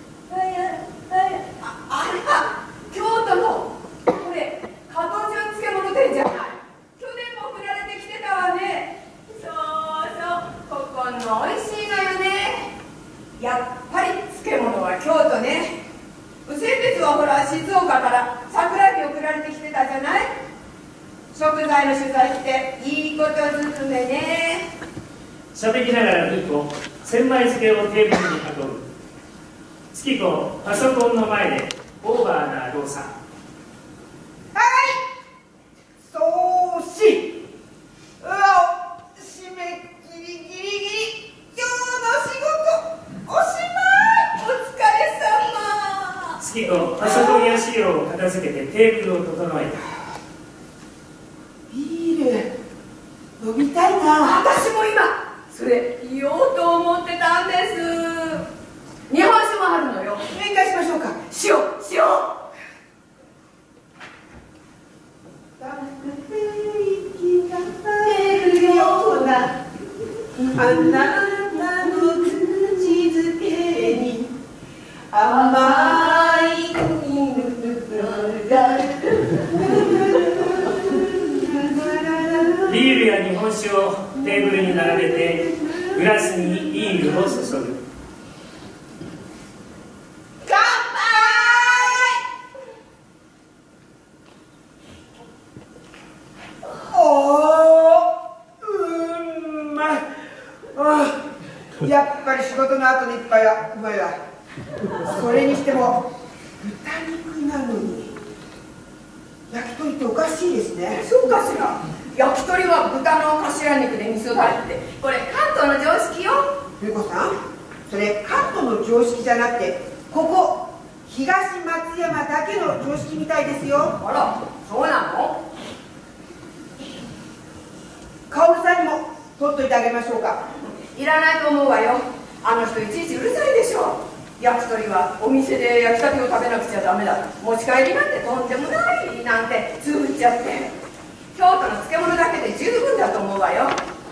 あ、あら、京都のこれ加藤順漬物店じゃない。去年も送られてきてたわね。そうそう、ここの美味しいのよね。やっぱり漬物は京都ね。先月はほら静岡から桜木送られてきてたじゃない。食材の取材していいことずつめね。 喋りながらふうこ千枚漬けをテーブルに運ぶ。月子パソコンの前でオーバーな動作。 はいそうしうわ締め切りギリギリ今日の仕事おしまい。 お疲れ様。 月子パソコンや資料を片付けてテーブルを整えた。 ビール飲みたいな。 私も今それ言おうと思ってたんです。日本酒もあるのよ。 面会しましょうか。 塩塩。 息が出るようなあなたの口づけに甘いビールや日本酒をテーブルに並べてグラスにビールを注ぐ。 乾杯。おーうんまい。あやっぱり仕事の後の一杯はうまいわ。それにしても豚肉なのに焼き鳥っておかしいですね。 そうかしら。焼き鳥は豚の頭肉で味噌だって、これ関東の常識よ。 ゆうこさん、それ関東の常識じゃなくてここ東松山だけの常識みたいですよ。 あら、そうなの？ カオルさんにも取っといてあげましょうか。 いらないと思うわよ。あの人いちいちうるさいでしょ。焼き鳥はお店で焼きたてを食べなくちゃダメだ、持ち帰りなんてとんでもないなんてつぶっちゃって、京都の漬物だけで十分だと思うわよ。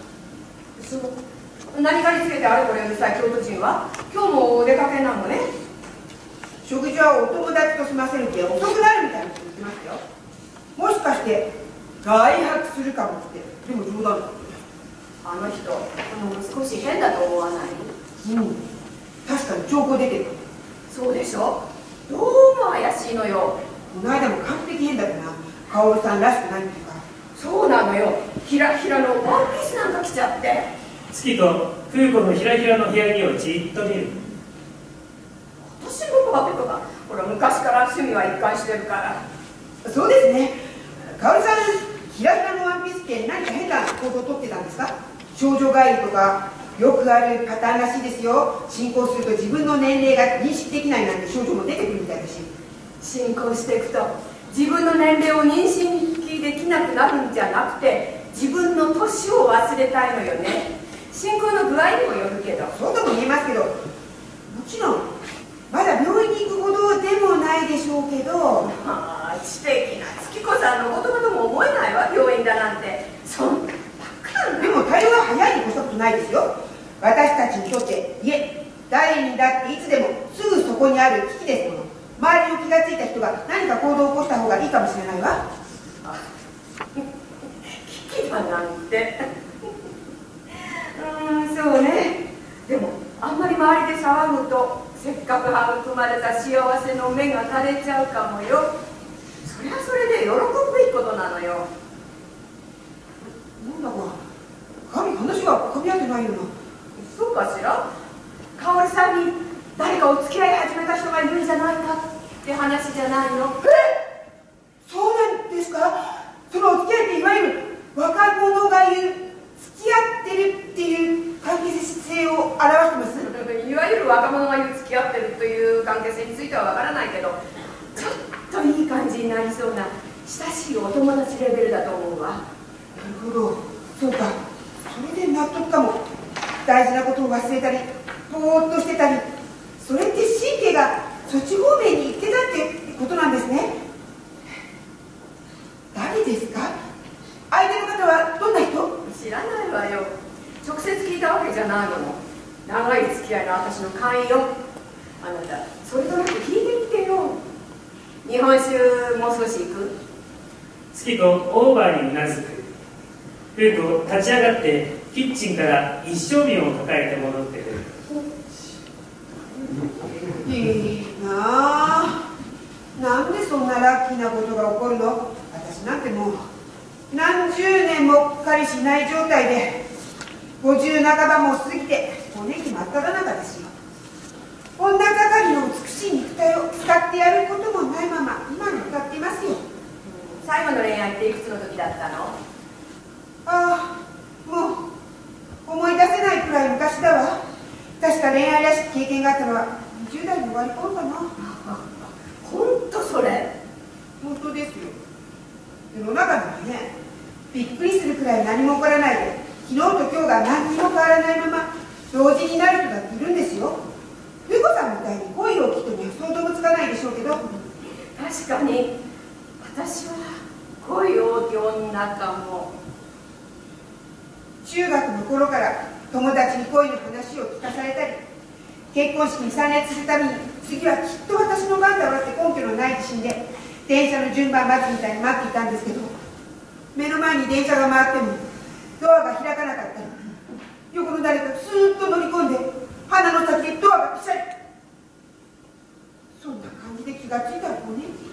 そう何かにつけてあれこれうるさい京都人は今日もお出かけなのね。 食事はお友達と済ませるけ遅くなるみたいなこと言ってますよ。もしかして外泊するかもって。でも冗談だ。 あの人少し変だと思わない？ うん、確かに兆候出てる。 そうでしょ。どうも怪しいのよ。 この間も完璧変だったな。カオルさんらしくないっていうか。 そうなのよ。ひらひらのワンピースなんか着ちゃって。 月と風子のひらひらの部屋着をじっと見る。 私のバカとかほら昔から趣味は一貫してるから。 そうですね。カオルさん、ひらひらのワンピースって何か変な行動をとってたんですか？少女帰りとかよくあるパターンらしいですよ。進行すると自分の年齢が認識できないなんて症状も出てくるみたいだし。 進行していくと自分の年齢を認識できなくなるんじゃなくて自分の年を忘れたいのよね。進行の具合にもよるけど。 そうとも言えますけど、もちろんまだ病院に行くほどでもないでしょうけど。 まあ知的な月子さんの言葉とも思えないわ、病院だなんて。そんなバカな。 でも対応は早いに越したことないですよ。私たちにとっていえ誰にだっていつでもすぐそこにある危機ですもの。周りの気がついた人が何か行動を起こした方がいいかもしれないわ。 危機だなんてうーんそうね。でもあんまり周りで騒ぐとせっかく育まれた幸せの芽が垂れちゃうかもよ。そりゃそれで喜ぶべきことなのよ。 なんだか神話が噛み合ってないような。 そうかしら。香織さんに誰かお付き合い始めた人がいるんじゃないかって話じゃないの？ えっ、そうなんですか？そのお付き合いっていわゆる若者が言う付き合ってるっていう関係性を表してます？ いわゆる若者が言う付き合ってるという関係性についてはわからないけど、ちょっといい感じになりそうな親しいお友達レベルだと思うわ。 なるほど、そうか。それで納得かも。大事なことを忘れたりぼーっとしてたり、それって神経がそっち方面に行ってたってことなんですね。誰ですか？相手の方はどんな人？ 知らないわよ。直接聞いたわけじゃないもの。長い付き合いの私の会員よ。あなたそれとなく聞いてみてよ。日本酒もう少し行く？ 月子オーバーにうなずく。風子立ち上がってキッチンから一升瓶を抱えて戻ってくる。 いえいが起こるの？私なんてもう何十年も彼氏いない状態でごじゅう半ばも過ぎて更年期真っ只中ですよ。女盛りの美しい肉体を使ってやることもないまま今に歌っていますよ。 最後の恋愛っていくつの時だったの？ ああ、もう思い出せないくらい昔だわ。確か恋愛らしき経験があったのはにじゅう代の終わり頃かな。 本当それ？ 本当ですよ。世の中なんてね、びっくりするくらい何も起こらないで昨日と今日が何にも変わらないまま同時になる人だっているんですよ。ルコさんみたいに恋を聞く人には想像もつかないでしょうけど。 確かに私は恋を女かも。 中学の頃から友達に恋の話を聞かされたり、結婚式に参列するたびに次はきっと私の番だわって根拠のない自信で電車の順番待つみたいに待っていたんですけど、目の前に電車が回ってもドアが開かなかったり、横の誰かスーッと乗り込んで鼻の先へドアがピシャリ。そんな感じで気がついたら更年期。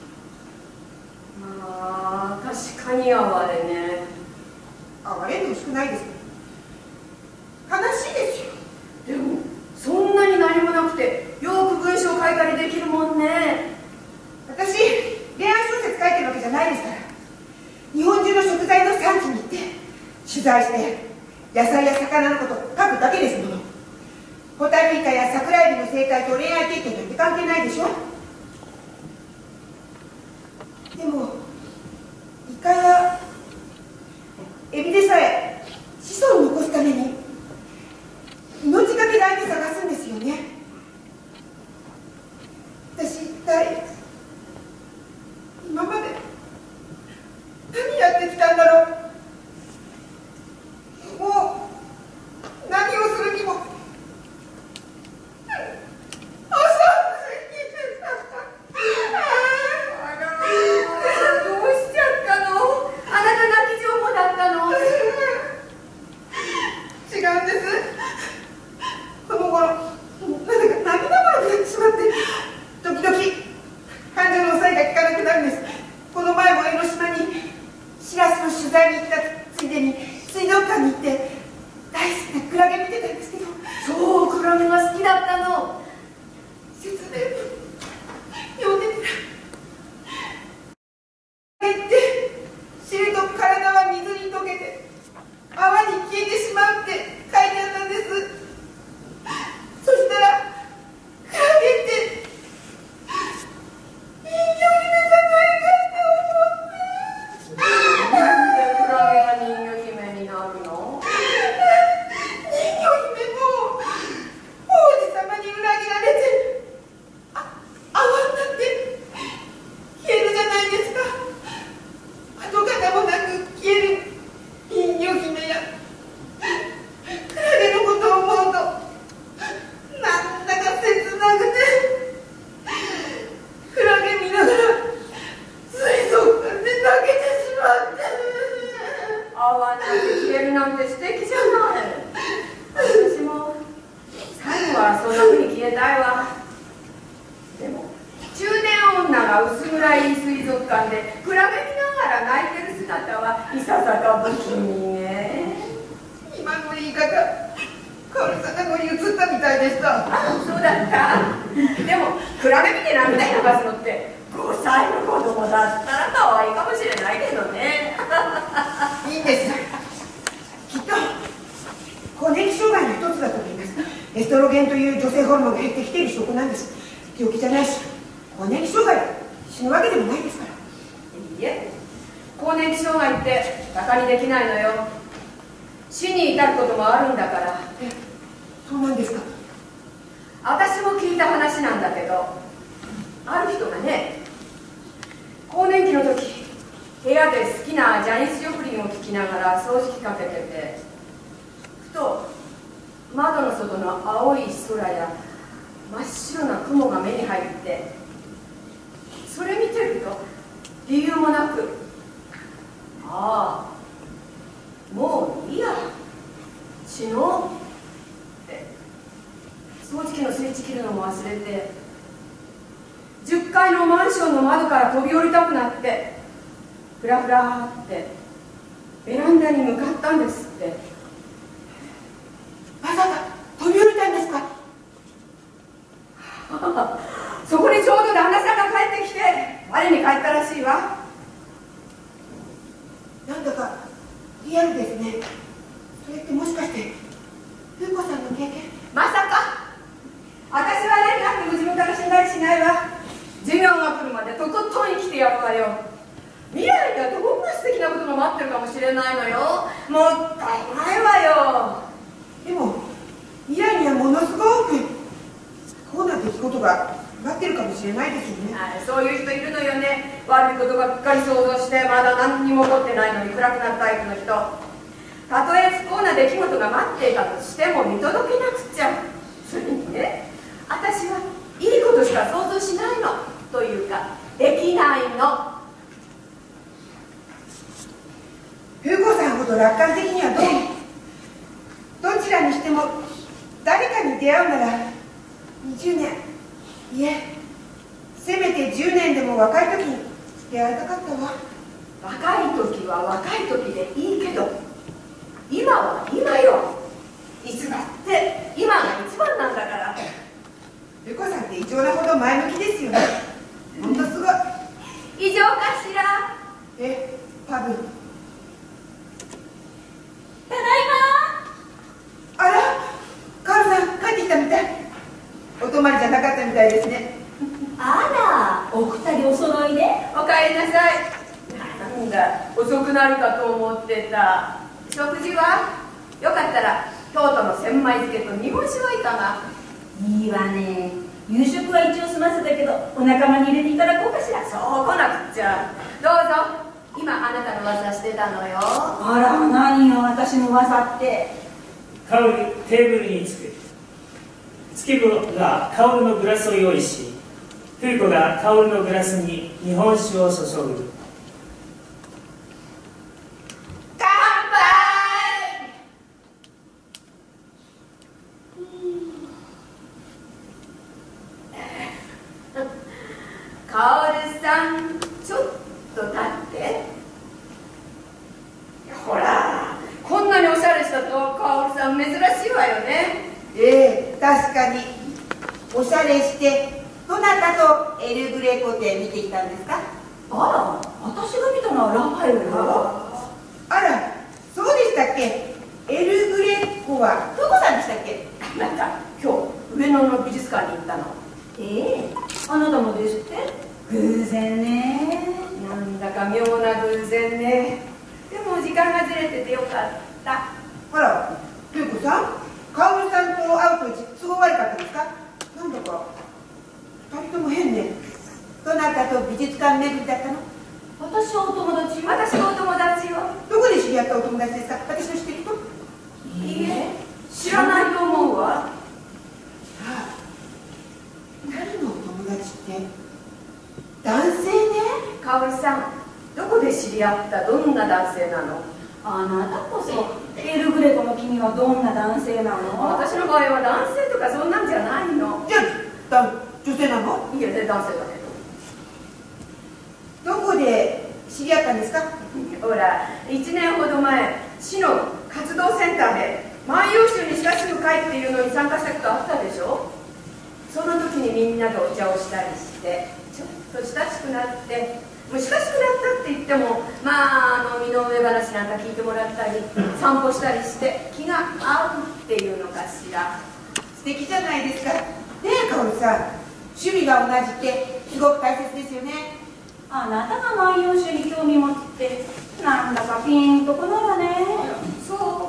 まあ確かに哀れね。 哀れんでほしくないですけど悲しいですよ。 でもそんなに何もなくてよく文章書いたりできるもんね。 私恋愛小説書いてるわけじゃないですから。日本中の食材の産地に行って取材して野菜や魚のことを書くだけですもの。ホタルイカや桜エビの生態と恋愛経験なんて関係ないでしょ。でもイカやエビでさえ子孫を残すために命がけで相手探すんですよね。私一体今まで何やってきたんだろう。もう何をするにもじゅっかいのマンションの窓から飛び降りたくなってふらふらってベランダに向かったんですって。 まさか飛び降りたんですか？ そこにちょうど旦那さんが帰ってきて我に返ったらしいわ。 なんだかリアルですね。それってもしかして風子さんの経験？ まさか。私はね、なんて無事も楽しんだりしないわ。寿命が来るまでとことん生きてやるわよ。未来にはどんな素敵なことが待ってるかもしれないのよ。もったいないわよ。 でも未来にはものすごく不幸な出来事が待ってるかもしれないですよね。 はい、そういう人いるのよね。悪いことばっかり想像してまだ何にも起こってないのに暗くなるタイプの人。たとえ不幸な出来事が待っていたとしても見届けなくちゃ。それにね、私はいいことしか想像しないのというかできないの。 風子さんほど楽観的にはどうも。どちらにしても誰かに出会うならにじゅうねん、いえせめてじゅうねんでも若い時に出会いたかったわ。 若い時は若い時でいいけど今は今よ。いつだって今が一番なんだから。 風子さんって異常なほど前向きですよね。ほんとすごい。 異常かしら。 え、多分。 ただいま。 あら、カールさん帰ってきたみたい。お泊まりじゃなかったみたいですね。 あら、お二人お揃いで。 おかえりなさい。なんだ、遅くなるかと思ってた。食事はよかったら京都の千枚漬けと日本酒はいかが。 いいわね。夕食は一応済ませたけどお仲間に入れていただこうかしら。 そう来なくっちゃ。どうぞ。今あなたの技してたのよ。 あら、何よ私の技って。 カオルテーブルにつく。月子がカオルのグラスを用意し、冬子がカオルのグラスに日本酒を注ぐ。 乾杯。カオルさん、ちょっと立って。ほら、こんなにおしゃれしたとカオルさん珍しいわよね。 ええ、確かに。おしゃれしてどなたとエル・グレコって見てきたんですか？ あら、私が見たのはラファエルよ。 あら、そうでしたっけ？エル・グレコは風子さんでしたっけ？ あなた、今日上野の美術館に行ったの。 ええ、あなたもですって。偶然ね。 なんだか妙な偶然ね。でも時間がずれててよかった。 あら、風子さん、カオルさんと会うと都合悪かったですか？なんだか二人とも変ね。どなたと美術館巡りだったの？ 私はお友達よ。 私もお友達よ。 どこで知り合ったお友達ですか？私の知ってる人？ いいえ、知らないと思うわ。 ああ、二人のお友達って男性ね。 カオルさん、どこで知り合ったどんな男性なの？ あなたこそエル・グレコの君はどんな男性なの？ 私の場合は男性とかそんなんじゃないの。 じゃあ、女性なの？ いいえ、男性だけどこで知り合ったんですか？ ど。ほら、いちねんほど前、市の活動センターで万葉集に親しむ会っていうのに参加したことあったでしょ。その時にみんなでお茶をしたりしてちょっと親しくなって、もう親しくなったって言ってもまああの身の上話なんか聞いてもらったり散歩したりして気が合うっていうのかしら。 素敵じゃないですか。ねえ、カオルさん、趣味が同じってすごく大切ですよね。 あなたが万葉集に興味持ってなんだかピンとこないわね。 そう。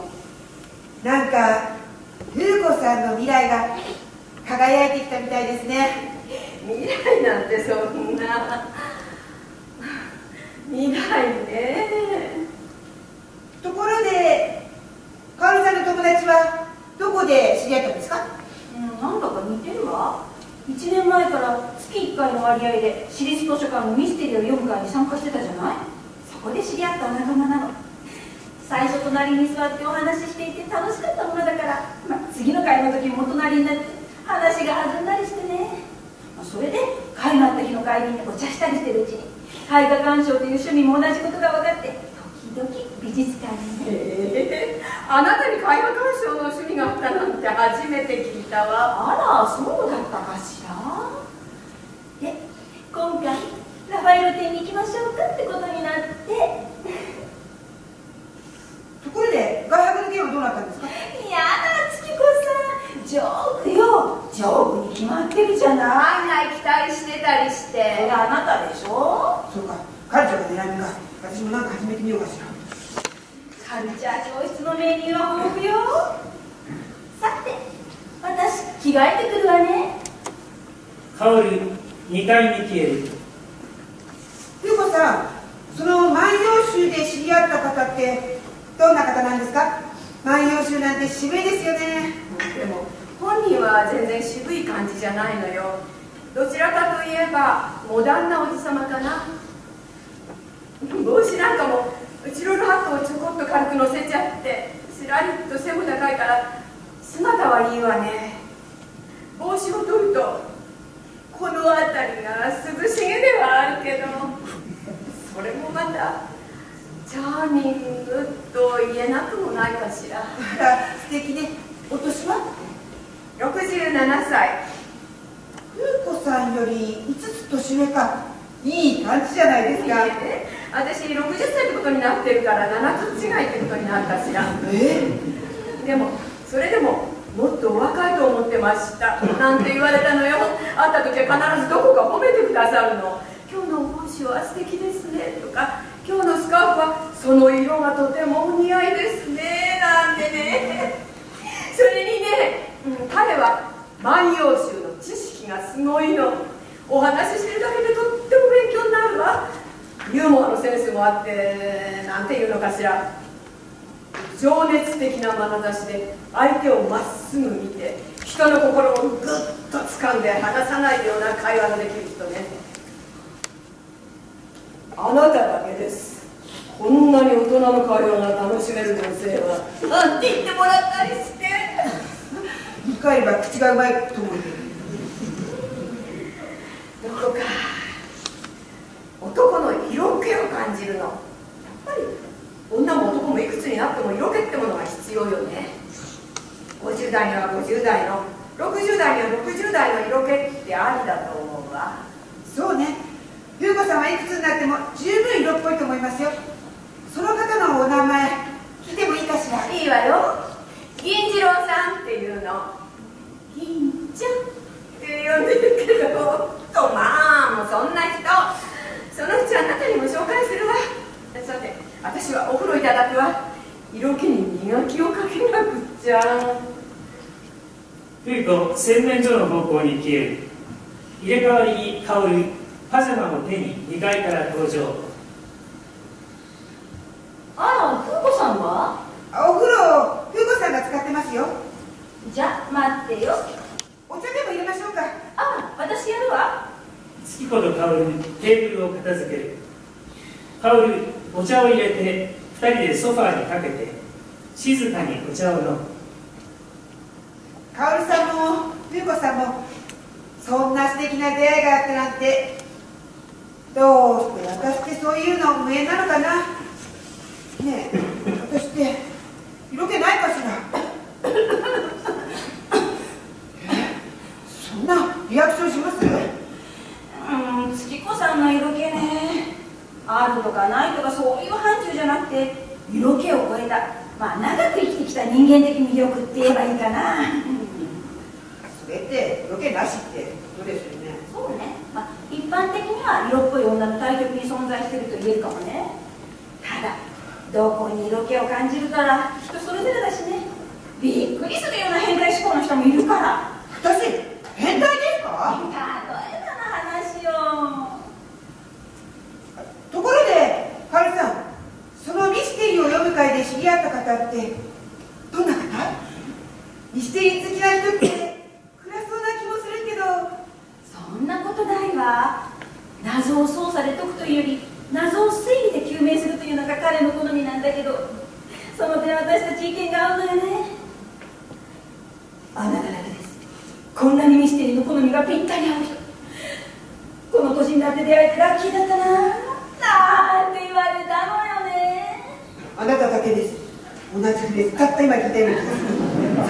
なんか風子さんの未来が輝いてきたみたいですね。 未来なんてそんな未来ね。 ところでカオルさんの友達はどこで知り合ったんですか？ うん、なんだか似てるわ。いちねんまえから月いっかいの割合で私立図書館のミステリーを読む会に参加してたじゃない。そこで知り合った仲間なの。最初隣に座ってお話ししていて楽しかったものだから、まあ、次の会の時もお隣になって話が弾んだりしてね。まあ、それで会のあった日の帰りにお茶したりしてるうちに絵画鑑賞という趣味も同じことが分かって時々美術館にね。 えー、あなたに絵画鑑賞の趣味があったなんて初めて聞いたわ。 あら、そうだったかしら。で、今回ラファエロ展に行きましょうかってことになって。 ところで外泊の件はどうなったんですか？ やだ、月子さん、ジョークよ。ジョークに決まってるじゃない。 案外期待してたりして。 それあなたでしょ。 そうか、カルチャーが狙い目か。私もなんか始めてみようかしら。 カルチャー教室のメニューは豊富よ。さて、私着替えてくるわね。 カオル、にかいに消える。 優子さん、その万葉集で知り合った方ってどんな方なんですか？万葉集なんて渋いですよね。 でも本人は全然渋い感じじゃないのよ。どちらかといえばモダンなおじさまかな。帽子なんかも後ろのハットをちょこっと軽く乗せちゃって、すらりっと背も高いから姿はいいわね。帽子を取るとこの辺りが涼しげではあるけど、それもまたチャーミングと言えなくもないかしら。 あら、素敵ね。お年は？ ろくじゅうななさい。 優子さんよりいつつ年上か。いい感じじゃないですか。 えー、私ろくじゅっさいってことになってるからななつ違いってことになるかしら。 えー、でもそれでももっとお若いと思ってましたなんて言われたのよ。会った時は必ずどこか褒めてくださるの。今日のお帽子は素敵ですねとか、今日のスカーフはその色がとてもお似合いですねなんてね。それにね、うん、彼は万葉集の知識がすごいの。お話ししてるだけでとっても勉強になるわ。ユーモアのセンスもあって、なんていうのかしら、情熱的な眼差しで相手をまっすぐ見て、人の心をぐっと掴んで離さないような会話ができる人ね。あなただけです。こんなに大人の会話が楽しめる女性は。なんて言ってもらったりして。 言い換えれば口がうまいと思うけど。 どこか男の色気を感じるの。やっぱり女も男もいくつになっても色気ってものが必要よね。ごじゅう代にはごじゅう代の、ろくじゅう代にはろくじゅう代の色気ってありだと思うわ。 そうね。優子さんはいくつになっても十分色っぽいと思いますよ。その方のお名前聞いてもいいかしら？ いいわよ。銀次郎さんっていうの。銀ちゃんって呼んでるけど、とまあもうそんな人、そのうちあなたにも紹介するわ。さて、私はお風呂いただくわ。色気に磨きをかけなくっちゃ。 冬子、洗面所の方向に消える。入れ替わりに香るパジャマを手ににかいから登場。 あら、風子さんは？ お風呂、優子さんが使ってますよ。 じゃ、待ってよ。 お茶でも入れましょうか。 あ、私やるわ。 月子と香るテーブルを片付ける。香るお茶を入れて二人でソファーにかけて静かにお茶を飲む。 香さんも優子さんもそんな素敵な出会いがあったなんて。どうして私ってそういうの無縁なのかな。ねえ、私って色気ないかしら。そんなリアクションします？ うん、月子さんの色気ね。あるとかないとかそういう範疇じゃなくて、色気を超えた、まあ長く生きてきた人間的魅力って言えばいいかな。 それって色気なしってことですよね。 そうね、まあ、一般的には色っぽい女の対極に存在していると言えるかもね。ただどこに色気を感じるから人それぞれだしね。びっくりするような変態思考の人もいるから。 私変態ですか？ 例えばの話よ。 ところでカルさん、そのミステリーを読む会で知り合った方ってどんな方？ミステリー好きな人って暗そうな気もするけど。 そんなことないわ。謎を操作で解くというより謎を推理で究明するというのが彼の好みなんだけど、その点私たち意見が合うのよね。あなただけです。こんなにミステリーの好みがぴったり合う人。この年になって出会えてラッキーだったな。 あなただけです。同じフレーズ、たった今聞いたような気がする。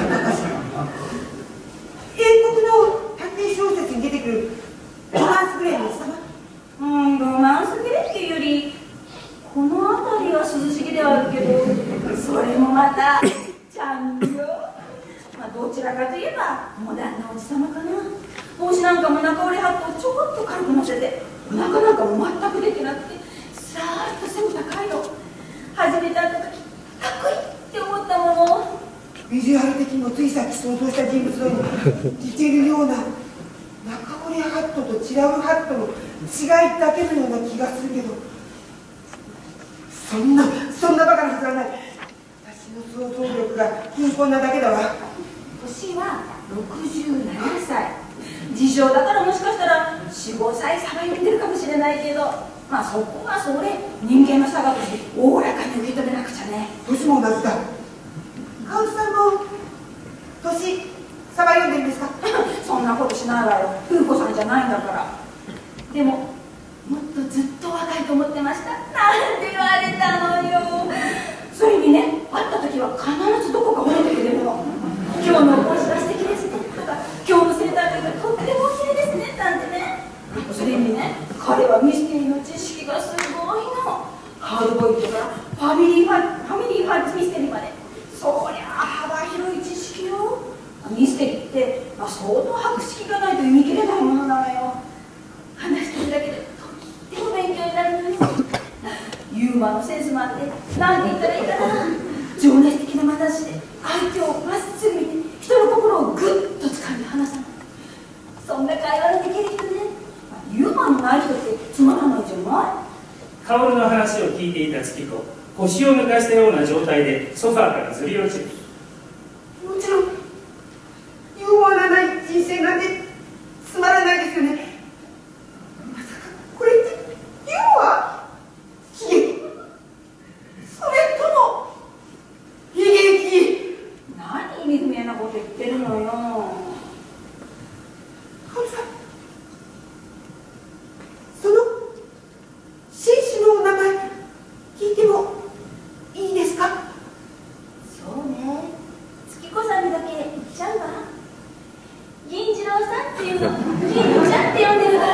英国の探偵小説に出てくるロマンスグレーですか？ うん、ロマンスグレーっていうより、この辺りは涼しげではあるけど、それもまたちゃんよ。まあ、どちらかといえばモダンなおじさまかな。帽子なんかも中折れハットをちょこっと軽く乗せて、お腹なんかも全く出てなくて、さーっと背の高いの。初めて会った時、かっこいいって思ったもの。 ビジュアル的にもついさっき想像した人物像に似てるような、中折れハットとチラウハットの違いだけのような気がするけど、そんなそんなバカなはずはない。私の想像力が貧困なだけだわ。 年はろくじゅうななさい。自称だからもしかしたらよん、ごさい差が言ってるかもしれないけど、まあそこはそれ人間の差がとしておおらかに受け止めなくちゃね。 年も同じだ。カウさんも年差が読んでるんですか？ そんなことしないわよ。風子さんじゃないんだから。でももっとずっと若いと思ってましたなんて言われたのよ。それにね、会った時は必ずどこか褒めてくれるの。今日のお帽子は素敵ですねとか、今日のセーターがとっても綺麗ですねなんてね。それにね、彼はミステリーの知識がすごいの。ハードボイルドからファミリーファファミリーファイブミステリーまで、そりゃあ幅広い知識よ。ミステリーって、まあ、相当博識がないと読み切れないものなのよ。話してるだけでとっても勉強になるのよ。ユーモアのセンスもあって、なんて言ったらいいかな、情熱的な眼差しで相手をまっすぐ見て人の心をぐっと掴んで離さない、そんな会話ができる人ね。ユーモアのない人ってつまらないじゃない。 薫の話を聞いていた月子、腰を抜かしたような状態でソファーからずり落ちる。 もちろんユーモアのない人生なんてつまらないですよね。まさかこれってユーモア？悲劇？それとも悲劇？ 何意味不明なこと言ってるのよ。 カオルさん、その紳士のお名前聞いてもいいですか？ そうね、月子さんにだけ言っちゃうわ。銀次郎さんっていうの、銀ちゃんって呼んでるから。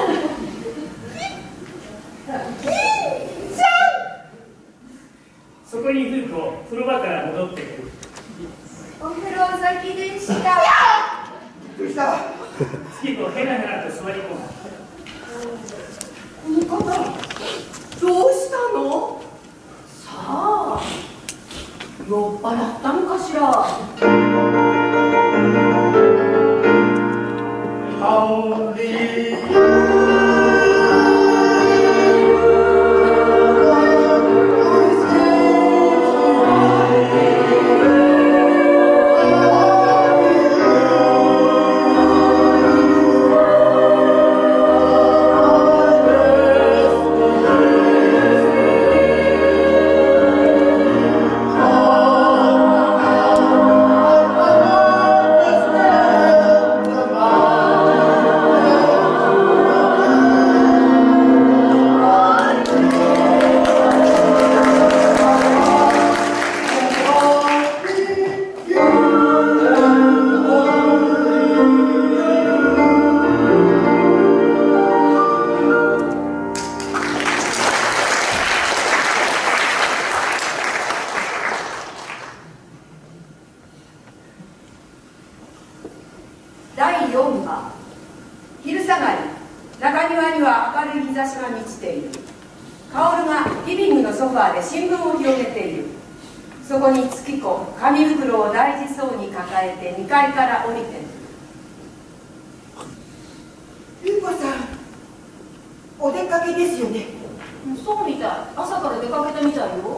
銀ちゃん。 そこに風子、風呂場から戻ってくる。 お風呂先でした。 どうした？ 月子、へらへらと座り込む。 この方、どうしたの？さあ、酔っ払ったのかしら。 香りだいよんば昼下がり、中庭には明るい日差しが満ちている。薫がリビングのソファーで新聞を広げている。そこに月子、紙袋を大事そうに抱えてにかいから降りてくる。 ゆうこさん、お出かけですよね。 そうみたい。朝から出かけたみたいよ。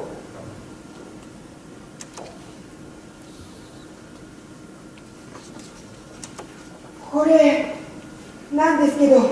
これなんですけど、ど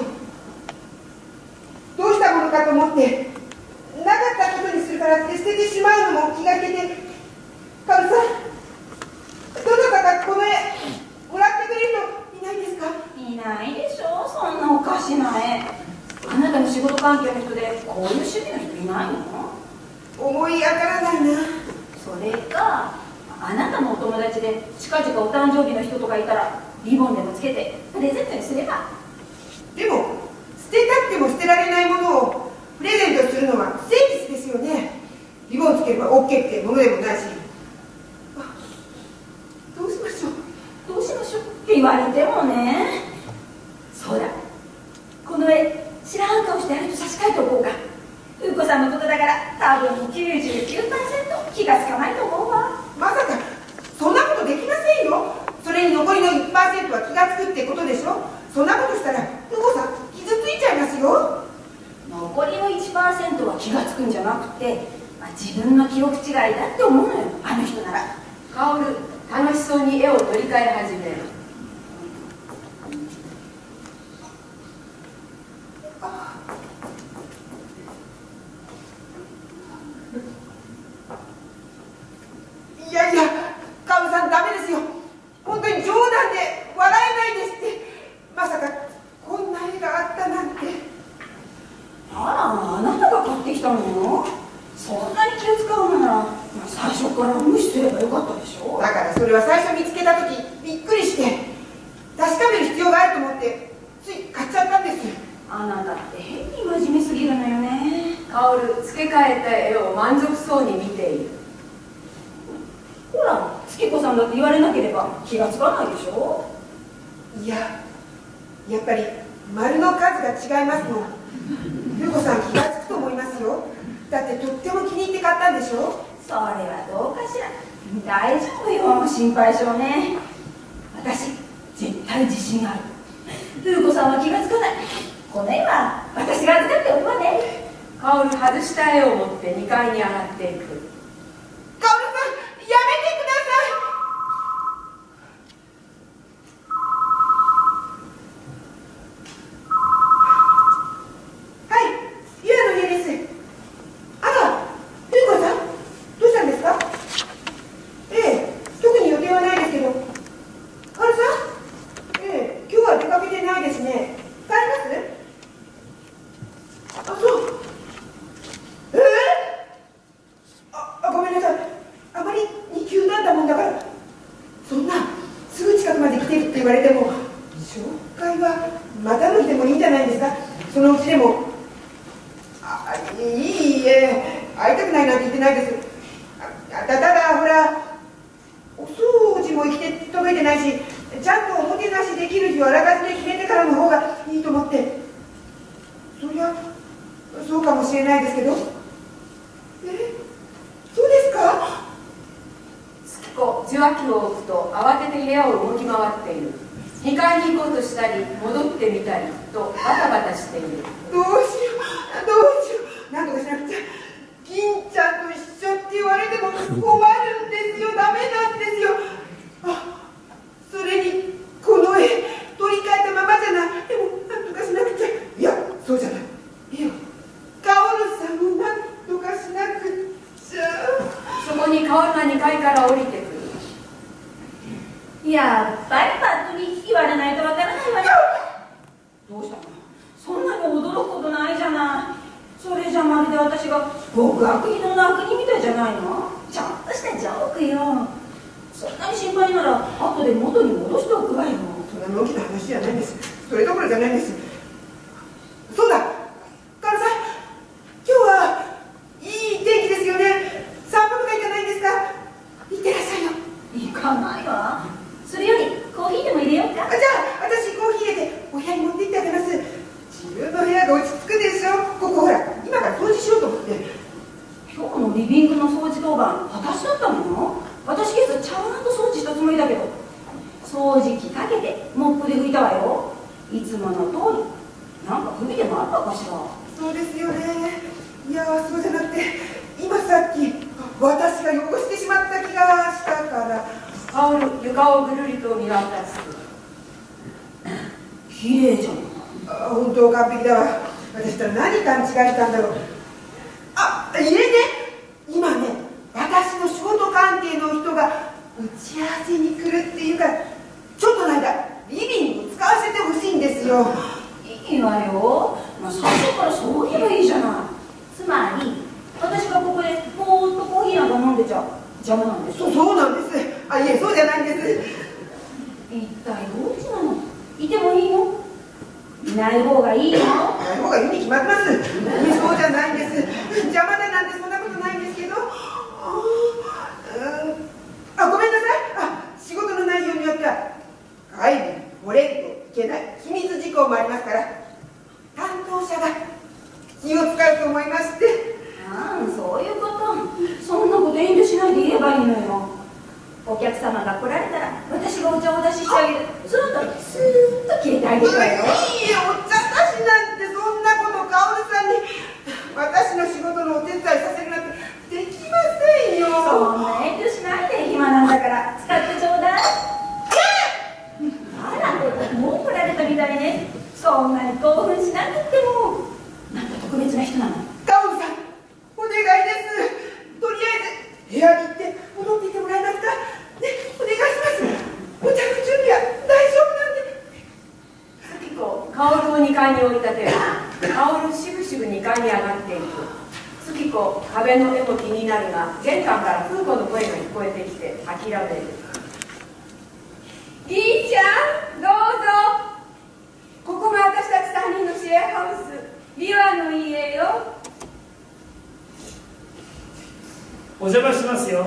うしたものかと思ってなかったことにするからって捨ててしまうのも気が気で、カオルさん、どなたかこの絵もらってくれる人いないですか？ いないでしょ、そんなおかしな絵。あなたの仕事関係の人でこういう趣味の人いないの？ 思い当たらないな。 それかあなたのお友達で近々お誕生日の人とかいたらリボンでもつけてプレゼントにすれば。 でも捨てたくても捨てられないものをプレゼントするのは不誠実ですよね。リボンつければ オーケー ってものでもないし。あ、どうしましょうどうしましょうって言われてもね。そうだ、この絵知らん顔してあると差し替えておこうか。風子さんのことだから多分 きゅうじゅうきゅうパーセント 気がつかないと思うわ。 まさかそんなことできませんよ。それに残りの いちパーセント は気がつくってことでしょ。そんなことしたら風子さん傷ついちゃいますよ。 残りの いちパーセント は気がつくんじゃなくて、まあ、自分の記憶違いだって思うのよ、あの人なら。 薫、楽しそうに絵を取り替え始める。 いやいや、カオルさんダメですよ。本当に冗談で笑えないですって。まさかこんな絵があったなんて。 あら、あなたが買ってきたのよ。そんなに気を使うなら、まあ、最初から無視すればよかったでしょ。 だからそれは最初見つけた時びっくりして確かめる必要があると思ってつい買っちゃったんです。 あなたって変に真面目すぎるのよね。 薫、付け替えた絵を満足そうに見ている。 ほら、月子さんだって言われなければ気がつかないでしょ。 いや、やっぱり丸の数が違いますもん。風子さん気がつくと思いますよ。だってとっても気に入って買ったんでしょ。 それはどうかしら。大丈夫よ、心配性ね。私絶対自信ある。風子さんは気がつかない。この絵は私が預かっておくわね。 薫、外した絵を持ってにかいに上がっていく。 カオルさん、やめてください。はい、ユアの家です。あら、風子さん、どうしたんですか？ええ、特に予定はないですけど。カオルさん？ええ、今日は出かけてないですね。帰ります？あ、そう。ええあ、あ、ごめんなさい。あまりに急だったもんだから。そんなすぐ近くまで来てるって言われても紹介はまたの日でもいいんじゃないですか。そのうちでも。あ、いいえ、会いたくないなんて言ってないです。あ、ただほらお掃除も生きて届いてないし、ちゃんとおもてなしできる日をあらかじめ決めてからの方がいいと思って。そりゃそうかもしれないですけど。え、そうですか？ 月子、受話器を置くと慌てて部屋を動き回っている。にかいに行こうとしたり戻ってみたりとバタバタしている。 どうしよう、どうしよう、なんとかしなくちゃ。銀ちゃんと一緒って言われても困るんですよ。ダメなんですよ。あ、それにこの絵取り替えたままじゃない。でもなんとかしなくちゃ。いや、そうじゃない。いや、カオルさんをなんとかしなくちゃ。 そこに薫がにかいから降りてくる。 やっぱりパッとに言われないとわからないわね。どうしたの？そんなに驚くことないじゃない。それじゃまるで私が極悪非道な悪人みたいじゃないの。ちょっとしたジョークよ。そんなに心配なら後で元に戻しておくわよ。 そんな大きな話じゃないんです。それどころじゃないんです。そうだ、カオルさん、今日はいい天気ですよね。散歩とか行かないんですか？行ってらっしゃいよ。 行かないわ。それよりコーヒーでも入れようか。 あ、じゃあ私コーヒー入れてお部屋に持って行ってあげます。自分の部屋が落ち着くでしょ。ここほら今から掃除しようと思って。 今日のリビングの掃除当番私だったのよ。私今朝ちゃんと掃除したつもりだけど、掃除機かけてモップで拭いたわよ。いつもの通り。なんか不備でもあったかしら。 そうですよね。いや、そうじゃなくて今さっき私が汚してしまった気がしたから。 薫、床をぐるりと見渡す。 綺麗じゃない。 あ、本当完璧だわ。私ったら何勘違いしたんだろう。あ、いえね、今ね、私の仕事関係の人が打ち合わせに来るっていうから、ちょっとの間リビングを使わせてほしいんですよ。 いいわよ。まあ、最初からそう言えばいいじゃない。つまり私がここでぼーっとコーヒーなんか飲んでちゃ邪魔なんです。 そそうなんです。あ、いえ、そうじゃないんです。 一体どっちなの？いてもいいの？いない方がいいの？ いない方がいいに決まってます。いえ、そうじゃないんです。邪魔だなんてそんなことないんですけど。あ、うん、あ、ごめんなさい。あ、仕事の内容によっては外部漏れるといけない秘密事項もありますから、担当者が気を使うと思いまして。 ああ、そういうこと。そんなこと遠慮しないで言えばいいのよ。お客様が来られたら私がお茶をお出ししてあげる。その後スーッと消えてあげるわよ。 いいえ、お茶出しなんてそんなこと薫さんに私の仕事のお手伝いさせるなんてできませんよ。 そんな遠慮しないで。暇なんだから使ってちょうだい。あら、もう来られたみたいね。そんなに興奮しなくても。なんか特別な人なの？ 薫さん、お願いです。とりあえず部屋に行って戻っていてもらえますか。ね、お願いします。お茶の準備は大丈夫なんで。 月子、薫をにかいに追い立てる。薫しぶしぶにかいに上がっていく。月子、壁の絵も気になるが、玄関から風子の声が聞こえてきて諦める。銀ちゃん、どうぞ。ここが私たちさんにんのシェアハウス、ビワの家よ。 お邪魔しますよ。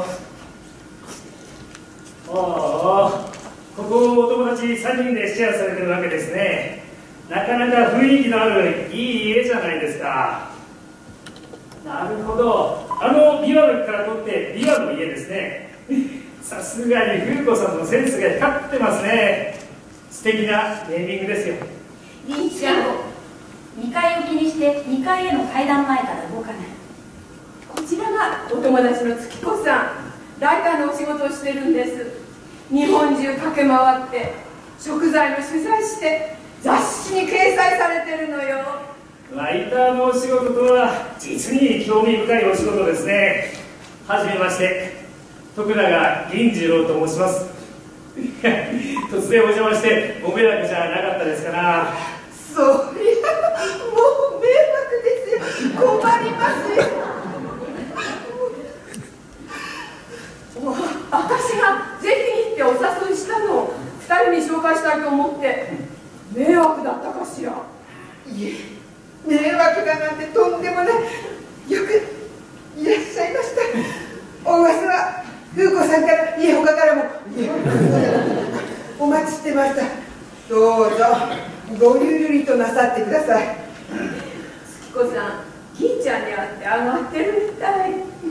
ああ、ここお友達さんにんでシェアされてるわけですね。なかなか雰囲気のあるいい家じゃないですか。なるほど、あのビワの木から取ってビワの家ですね。さすがに風子さんのセンスが光ってますね。素敵なネーミングですよ。 銀ちゃん、にかいを気にしてにかいへの階段前から動かない。 こちらがお友達の月子さん。ライターのお仕事をしてるんです。日本中駆け回って食材の取材して雑誌に掲載されてるのよ。 ライターのお仕事とは実に興味深いお仕事ですね。はじめまして、徳永銀次郎と申します。突然お邪魔してご迷惑じゃなかったですかな。 そりゃもう迷惑ですよ。困りますよ。 私がぜひにってお誘いしたのをふたりに紹介したいと思って。迷惑だったかしら。 いえ、迷惑だなんてとんでもない。よくいらっしゃいました。お噂は風子さんからいえ他からもお待ちしてました。どうぞごゆるりとなさってください。 月子さん、銀ちゃんに会って上がってるみたい。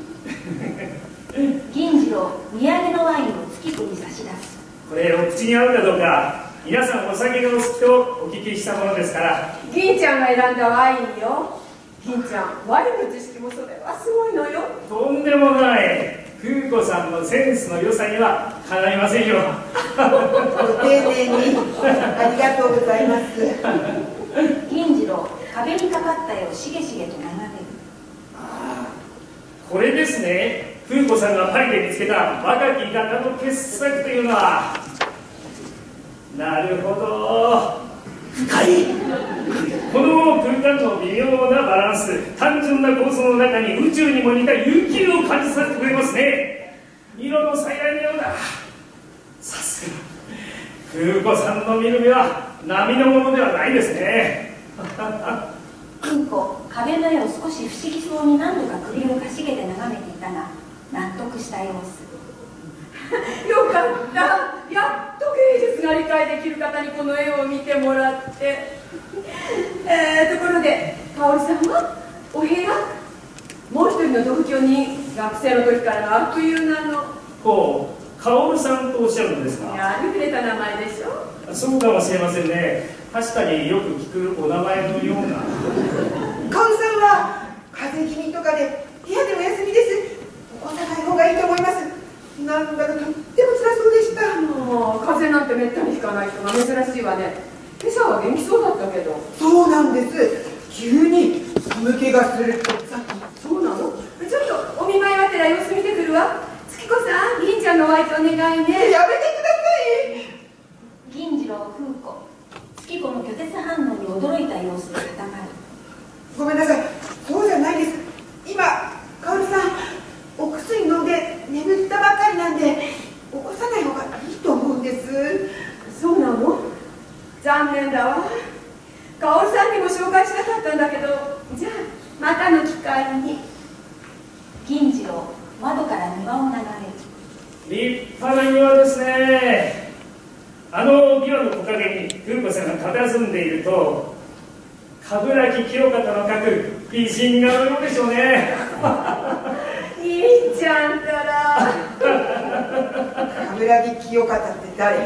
銀次郎、土産のワインを月子に差し出す。 これお口に合うかどうか、皆さんお酒がお好きとお聞きしたものですから。 銀ちゃんが選んだワインよ。銀ちゃん、ワインの知識もそれはすごいのよ。 とんでもない。風子さんのセンスの良さにはかないませんよ。 ご丁寧にありがとうございます。 銀次郎、壁にかかった絵をしげしげと眺める。 ああ、これですね。風子さんがパリで見つけた若き画家の傑作というのは。なるほど、深い。この空間の微妙なバランス、単純な構造の中に宇宙にも似た勇気を感じさせてくれますね。色の彩来のようだ。さすが風子さんの見る目は並のものではないですね。 風子、壁の絵を少し不思議そうに何度か首をかしげて眺めていたが、納得した様子。 よかった。やっと芸術が理解できる方にこの絵を見てもらって。えー、ところで香織さんはお部屋、もう一人の同居人、学生の時からのあっという名の。 ほう、薫さんとおっしゃるのですか。 ありふれた名前でしょ。 そうかもしれませんね。確かによく聞くお名前のような。 薫さんは風邪気味とかで部屋でお休みです。起こさない方がいいと思います。なんだかとっても辛そうでした。 もう風邪なんてめったにひかない人が珍しいわね。今朝は元気そうだったけど。 そうなんです。急に寒気がするとさっき。 そうなの？ちょっとお見舞いがてら様子見てくるわ。月子さん、銀ちゃんのお相手お願いね。 やめてください。 銀次郎、風子、月子の拒絶反応に驚いた様子で固まる。 ごめんなさい、そうじゃないです。今、薫さん、お薬飲んで眠ったばわりに銀次郎窓から庭を眺める。 立派な庭ですね。あの庭の木陰に風子さんが佇んでいると、鏑木清方の描く美人画のようでしょうね。 いいちゃんたら。 鏑木清方って誰？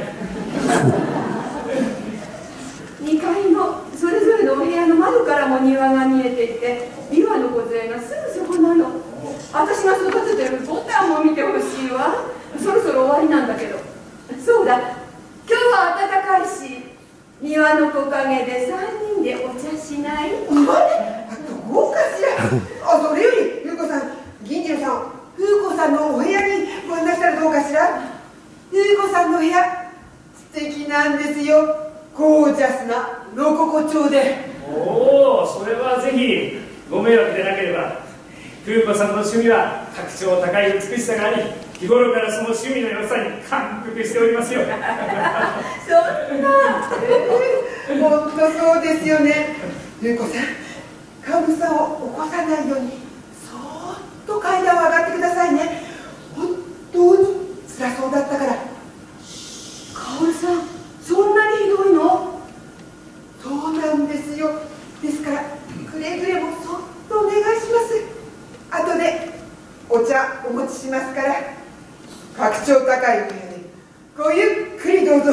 にかいのそれぞれのお部屋の窓からも庭が見えていて、琵琶の梢がすぐそこなの。私が育ててるボタンも見てほしいわ。そろそろ終わりなんだけど。そうだ、今日は暖かいし、庭の木陰でさんにんでお茶しない？ あ、どうかしら。あ、それより風子さん、銀次郎さん、風子さんのお部屋にご案内したらどうかしら。風子さんの部屋、素敵なんですよ。ゴージャスなロココ調で。 おお、それはぜひご迷惑でなければ。風子さんの趣味は格調高い美しさがあり、日頃からその趣味の良さに感服しておりますよ。 そんな。 本当そうですよね。風子さん、薫さんを起こさないようにそーっと階段を上がってくださいね。本当に辛そうだったから。 薫さん、そんなにひどいの？ そうなんですよ。ですからくれぐれもそっとお願いします。後でお茶お持ちしますから、格調高いお部屋でごゆっくりどうぞ。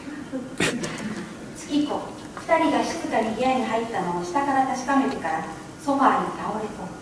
月子、二人が静かに部屋に入ったのを下から確かめてからソファーに倒れ込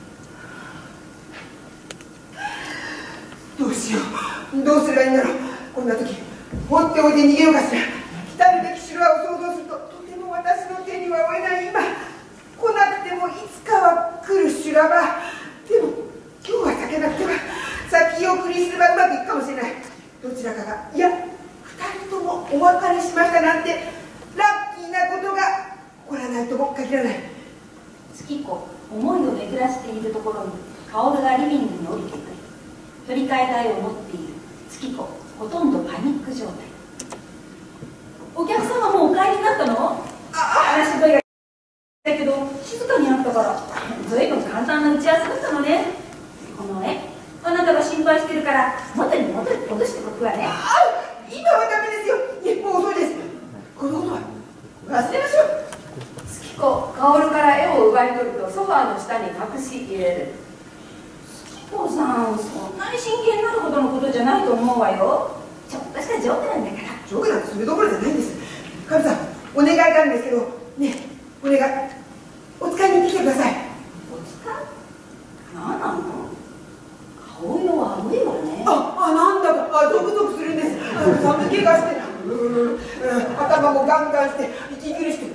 む。 どうしよう、どうすればいいんだろう。こんな時放っておいて逃げようかしら。来るべき修羅を想像するととても私の手には負えない今。来なくてもいつかは来る修羅場。でも今日は避けなくては。先送りすればうまくいくかもしれない。どちらかが、いや二人ともお別れしましたなんてラッキーなことが起こらないとも限らない。 月子、思いを巡らしているところに薫がリビングに降りてくる。取り替えたいを持っている月子、ほとんどパニック状態。お客様もうお帰りになったの？話し声がだけど静かになったから、ずいぶん簡単な打ち合わせだったのね。この絵、あなたが心配してるから元に戻り戻しておくわね。 あ、今はダメですよ。いえ、もう遅いです。このことは忘れましょう。 月子、薫から絵を奪い取るとソファーの下に隠し入れる。 月子さん、そんなに真剣になるほどのことじゃないと思うわよ。ちょっとしたジョークなんだから。 ジョークなんてそれどころじゃないんです。カルさん、お願いがあるんですけどね、お願い、お使いに行ってきてください。 お使い？何なの？顔色悪いわね。 あ、あ、なんだか、あ、ゾクゾクするんです。あの寒気がして、うーん、頭もガンガンして息苦しく。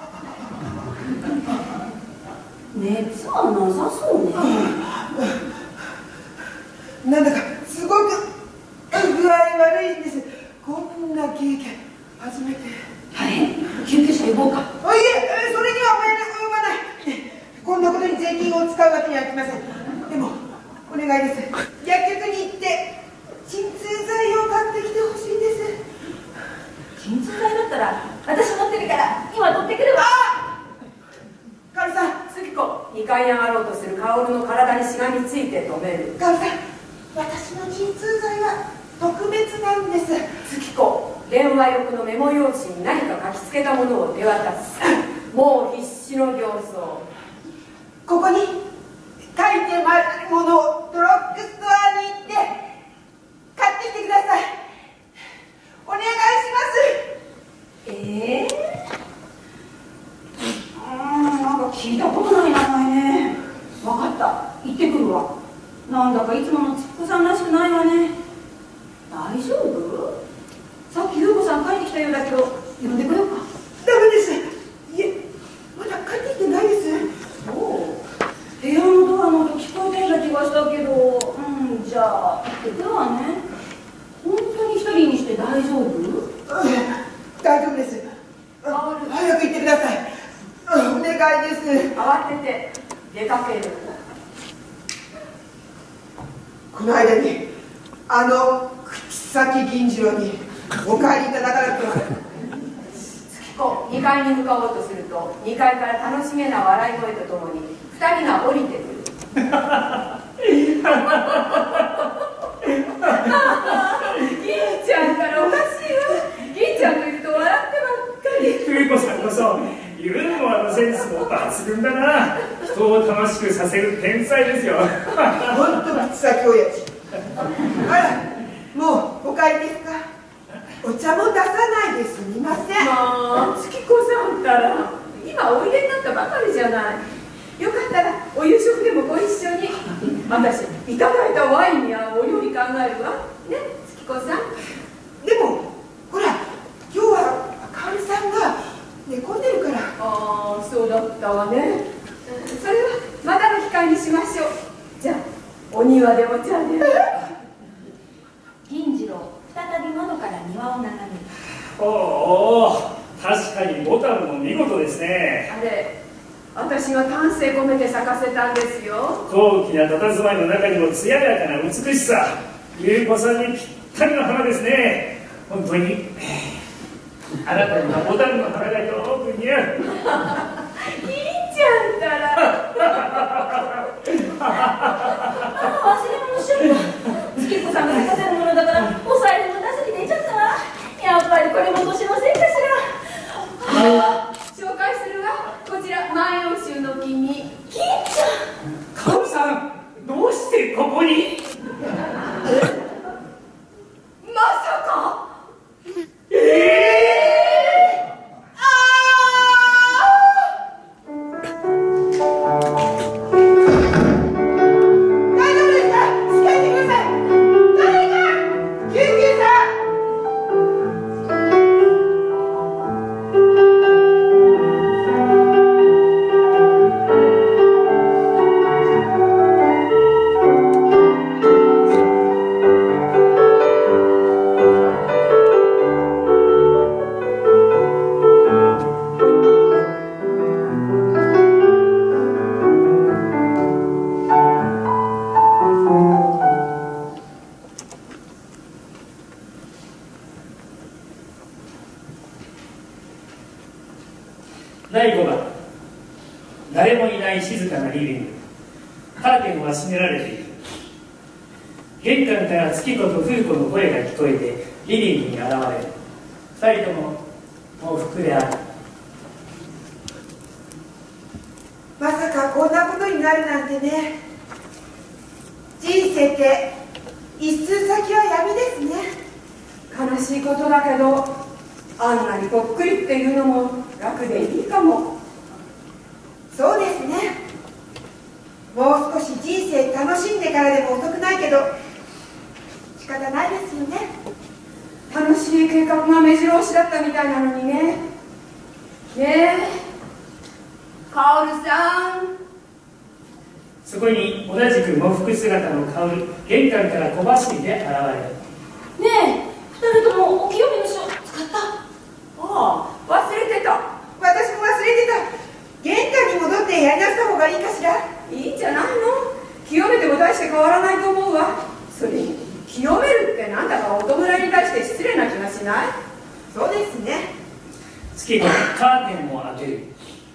熱はなさそうね。 なんだかすごく具合悪いんです。こんな経験初めて。 大変、救急車呼ぼうか。 あ、いえ、それには及ばない。こんなことに税金を使うわけにはいきません。でもお願いです。薬局に行って鎮痛剤を買ってきてほしいんです。 鎮痛剤だったら私持ってるから今取ってくるわ。 カルさん、 月子、にかいに上がろうとする薫の体にしがみついて止める。 カルさん、私の鎮痛剤は特別なんです。 月子、電話用のメモ用紙に何か書きつけたものを手渡す。もう必死の形相。 ここに書いてあるものをドラッグストアに行って買ってきてください。お願いします。 ええー、うん、なんか聞いたことない名前ね。分かった、行ってくるわ。なんだかいつものつっこさんらしくないわね。大丈夫？さっき優子さん帰ってきたようだけど呼んでこようか。 ダメです。いえ、まだ帰ってきてないです。 そう、部屋のドアの音聞こえたような気がしたけど、うん、じゃあ行ってくるわね。本当に一人にして大丈夫？ うん、大丈夫です。早く行ってください。お願いです。 慌てて出かける。 この間にあの口先銀次郎にお帰りいただかなくては。 月子にかいに向かおうとするとにかいから楽しげな笑い声とともにふたりが降りてくる。銀ちゃんからおかしいわ。銀ちゃんといると笑ってばっかり。 冬子さんこそユーモアのセンスも抜群だな。人を楽しくさせる天才ですよ。 本当口先親父。あら、もうお帰りですか。お茶も出さないですみません。 まあ月子さんったら今おいでになったばかりじゃない。よかったらお夕食でもご一緒に。私いただいたワインやお料理考えるわね、月子さん。 でもほら、今日はかおりさんが寝込んでるから。 ああ、そうだったわね。それはまたの機会にしましょう。じゃあお庭でお茶で。 銀次郎再び窓から庭を眺める。 おお、確かにボタンも見事ですね。 あれ、私が丹精込めて咲かせたんですよ。 高貴な佇まいの中にも艶やかな美しさ、優子さんにぴったりの花ですね。本当にあなたにはボタンの花がよく似合う。 銀ちゃんったらあ、忘れ物しちゃった。月子さんが咲かせるものだからお財布の出す気出ちゃったわ。やっぱりこれも年のせいかしら。 あ、紹介するわ。こちら万葉集の君、銀ちゃん。 カオさん、どうしてここに？ まさか。 ええーだいごばん、誰もいない静かなリビング。カーテンは閉められている。玄関から月子と冬子の声が聞こえてリビングに現れる。二人とも喪服である。 まさかこんなことになるなんてね。人生って一寸先は闇ですね。 悲しいことだけど、あんなにぽっくりっていうのも楽でいいかも。 そうですね。もう少し人生楽しんでからでも遅くないけど仕方ないですよね。 楽しい計画が目白押しだったみたいなのにね。ねえ、カオルさん。 そこに同じく喪服姿の薫、玄関から小走りで現れる。 ねえ、二人ともお清めの書使った？ ああ、忘れてた。 私も忘れてた。玄関に戻ってやり直した方がいいかしら。 いいんじゃないの。清めても大して変わらないと思うわ。それに清めるってなんだかお弔いに対して失礼な気がしない？ そうですね。 月子、カーテンを開ける。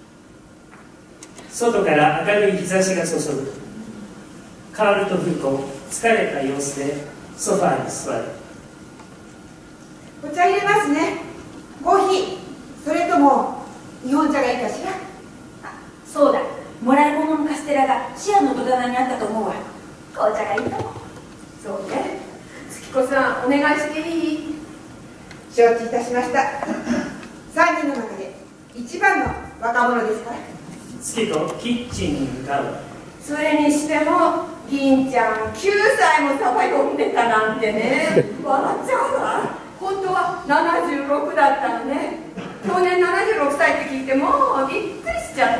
外から明るい日差しが注ぐ。薫と冬子、疲れた様子でソファーに座る。 お茶入れますね。コーヒー、それとも日本茶がいいかしら。 あ、そうだ、もらい物のカステラがシアの戸棚にあったと思うわ。紅茶がいいかも。 そうね。月子さん、お願いしていい？ 承知いたしました。さんにんの中で一番の若者ですから。 月子、キッチンに向かう。 それにしても銀ちゃんきゅうさいもサバ読んでたなんてね。笑っちゃうわ。本当はななじゅうろくだったのね。去年ななじゅうろくさいって聞いてもうびっくりしちゃった。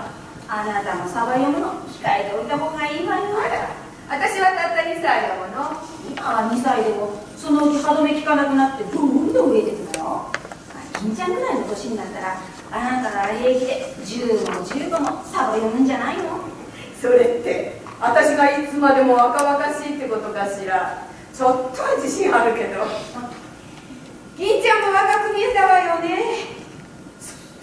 あなたもサバ読むの控えておいた方がいいわよ。 あら、私はたったにさいだもの。 今はにさいでもそのうち歯止め効かなくなってどんどん増えてくのよ。銀ちゃんぐらいの年になったらあなたなら平気でじゅうもじゅうごもサバ読むんじゃないの？ それって私がいつまでも若々しいってことかしら。ちょっとは自信あるけど。銀ちゃんも若く見えたわよね。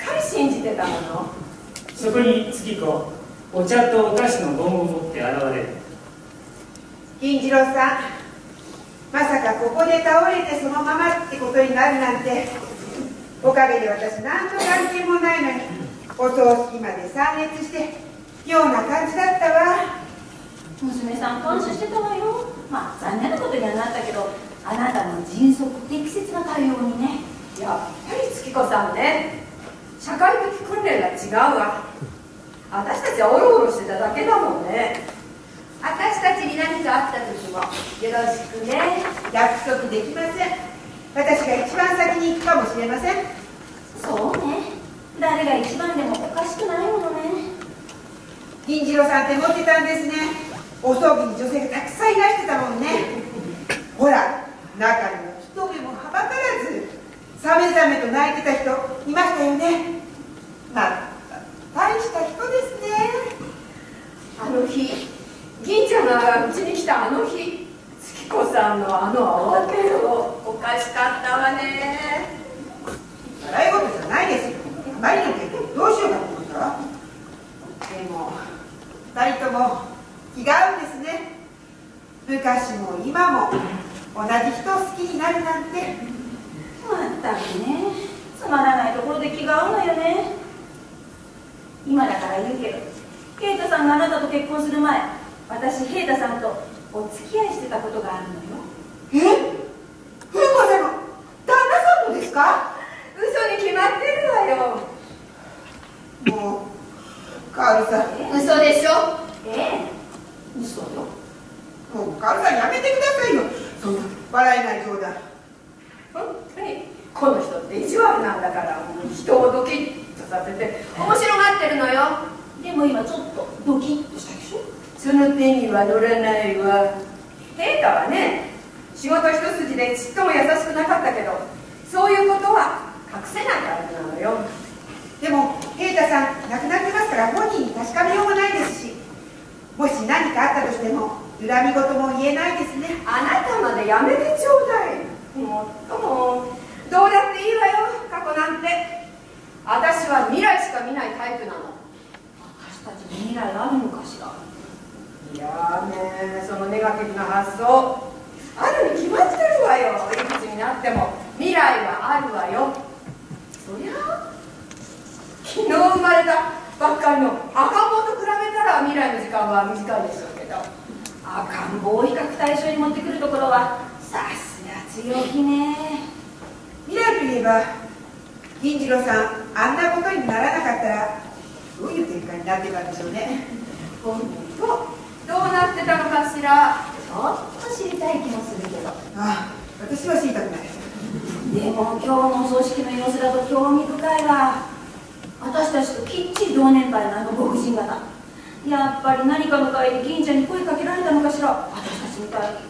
かり信じてたの。 そこに月子、お茶とお菓子の盆を持って現れる。 銀次郎さん、まさかここで倒れてそのままってことになるなんて。おかげで私何の関係もないのにお葬式まで参列してような感じだったわ。 娘さん感謝してたわよ。まあ残念なことにはなったけど、あなたの迅速適切な対応にね。 やっぱり月子さんね、社会的訓練が違うわ。私たちはおろおろしてただけだもんね。私たちに何かあった時もよろしくね。 約束できません。私が一番先に行くかもしれません。 そうね、誰が一番でもおかしくないものね。 銀次郎さんって持ってたんですね。お葬儀に女性がたくさんいらしてたもんね。ほら、中にも一目もはばからずさめざめと泣いてた人いましたよね。まあ大した人ですね。 あの日、銀ちゃんがうちに来たあの日、月子さんのあの慌てをおかしかったわね。 笑い事じゃないですよ。あまりの結婚どうしようかと思ったわ。でも二人とも気が合うんですね。昔も今も同じ人を好きになるなんて。 まったくね、つまらないところで気が合うのよね。今だから言うけど、啓太さんがあなたと結婚する前、私啓太さんとお付き合いしてたことがあるのよ。 え、風子さんの旦那さんとですか？ 嘘に決まってるわよ。 もうカールさん、 嘘でしょ。 ええ、嘘よ。 もうカールさんやめてくださいよ。そんな笑えない冗談。 本当にこの人って意地悪なんだから、もう人をドキッとさせて面白がってるのよ。 でも今ちょっとドキッとしたでしょ。 その手には乗らないわ。陛下はね、仕事一筋でちっとも優しくなかったけど、そういうことは隠せないタイプなのよ。 でも啓太さん亡くなってますから本人に確かめようもないですし、もし何かあったとしても恨み事も言えないですね。 あなたまでやめてちょうだい。もっともどうだっていいわよ、過去なんて。私は未来しか見ないタイプなの。 私たちに未来あるのかしら。 いやーね、そのネガティブな発想あるに決まってるわよ。いくつになっても未来はあるわよ。そりゃあ昨日生まれたばっかりの赤ん坊と比べたら未来の時間は短いでしょうけど、 赤ん坊を比較対象に持ってくるところはさすが強気ね。 未来といえば銀次郎さんあんなことにならなかったらどういう展開になってたんでしょうね。 本当どうなってたのかしら。 ちょっと知りたい気もするけど。 ああ、私は知りたくない。 でも今日のお葬式の様子だと興味深いわ。私たちときっちり同年配のあのご婦人方、やっぱり何かの会で銀ちゃんに声かけられたのかしら。私たちみたいに。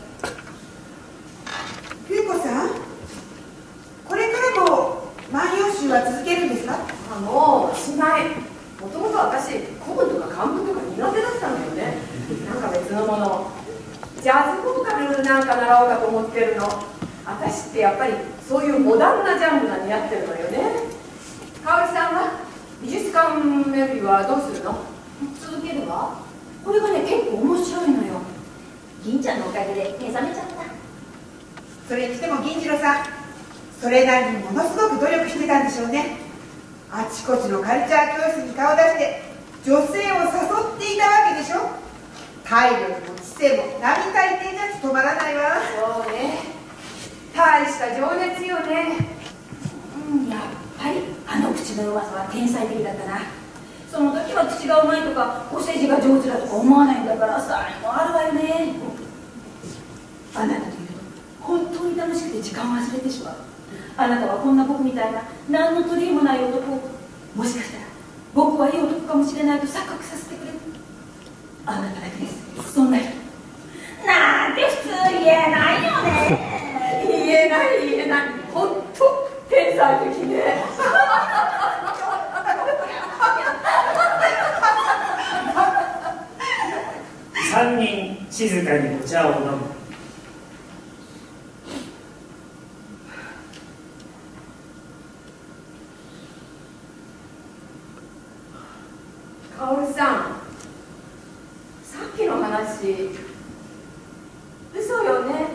冬子さん、これからも万葉集は続けるんですか？ あもうしない。もともと私古文とか漢文とか苦手だったのよね。なんか別のものをジャズボーカルなんか習おうかと思ってるの。私ってやっぱりそういうモダンなジャンルが似合ってるのよね。香織さんは美術館巡りはどうするの？ 続けるわ。これがね結構面白いのよ。銀ちゃんのおかげで目覚めちゃった。 それにしても銀次郎さん、それなりにものすごく努力してたんでしょうね。あちこちのカルチャー教室に顔出して女性を誘っていたわけでしょ。体力も知性も並大抵じゃ務まらないわ。 そうね、大した情熱よね。 うん、やっぱりあの口のうまさは天才的だったな。その時は口がうまいとかお世辞が上手だとか思わないんだから才能あるわよね。あなたといると本当に楽しくて時間を忘れてしまう。あなたはこんな僕みたいな何の取り柄もない男を、もしかしたら僕はいい男かもしれないと錯覚させてくれる。あなただけです、そんな人。なんて普通言えないよね。 言えない言えない、本当天才的ね。 三人静かにお茶を飲む。 さん、さっきの話嘘よね。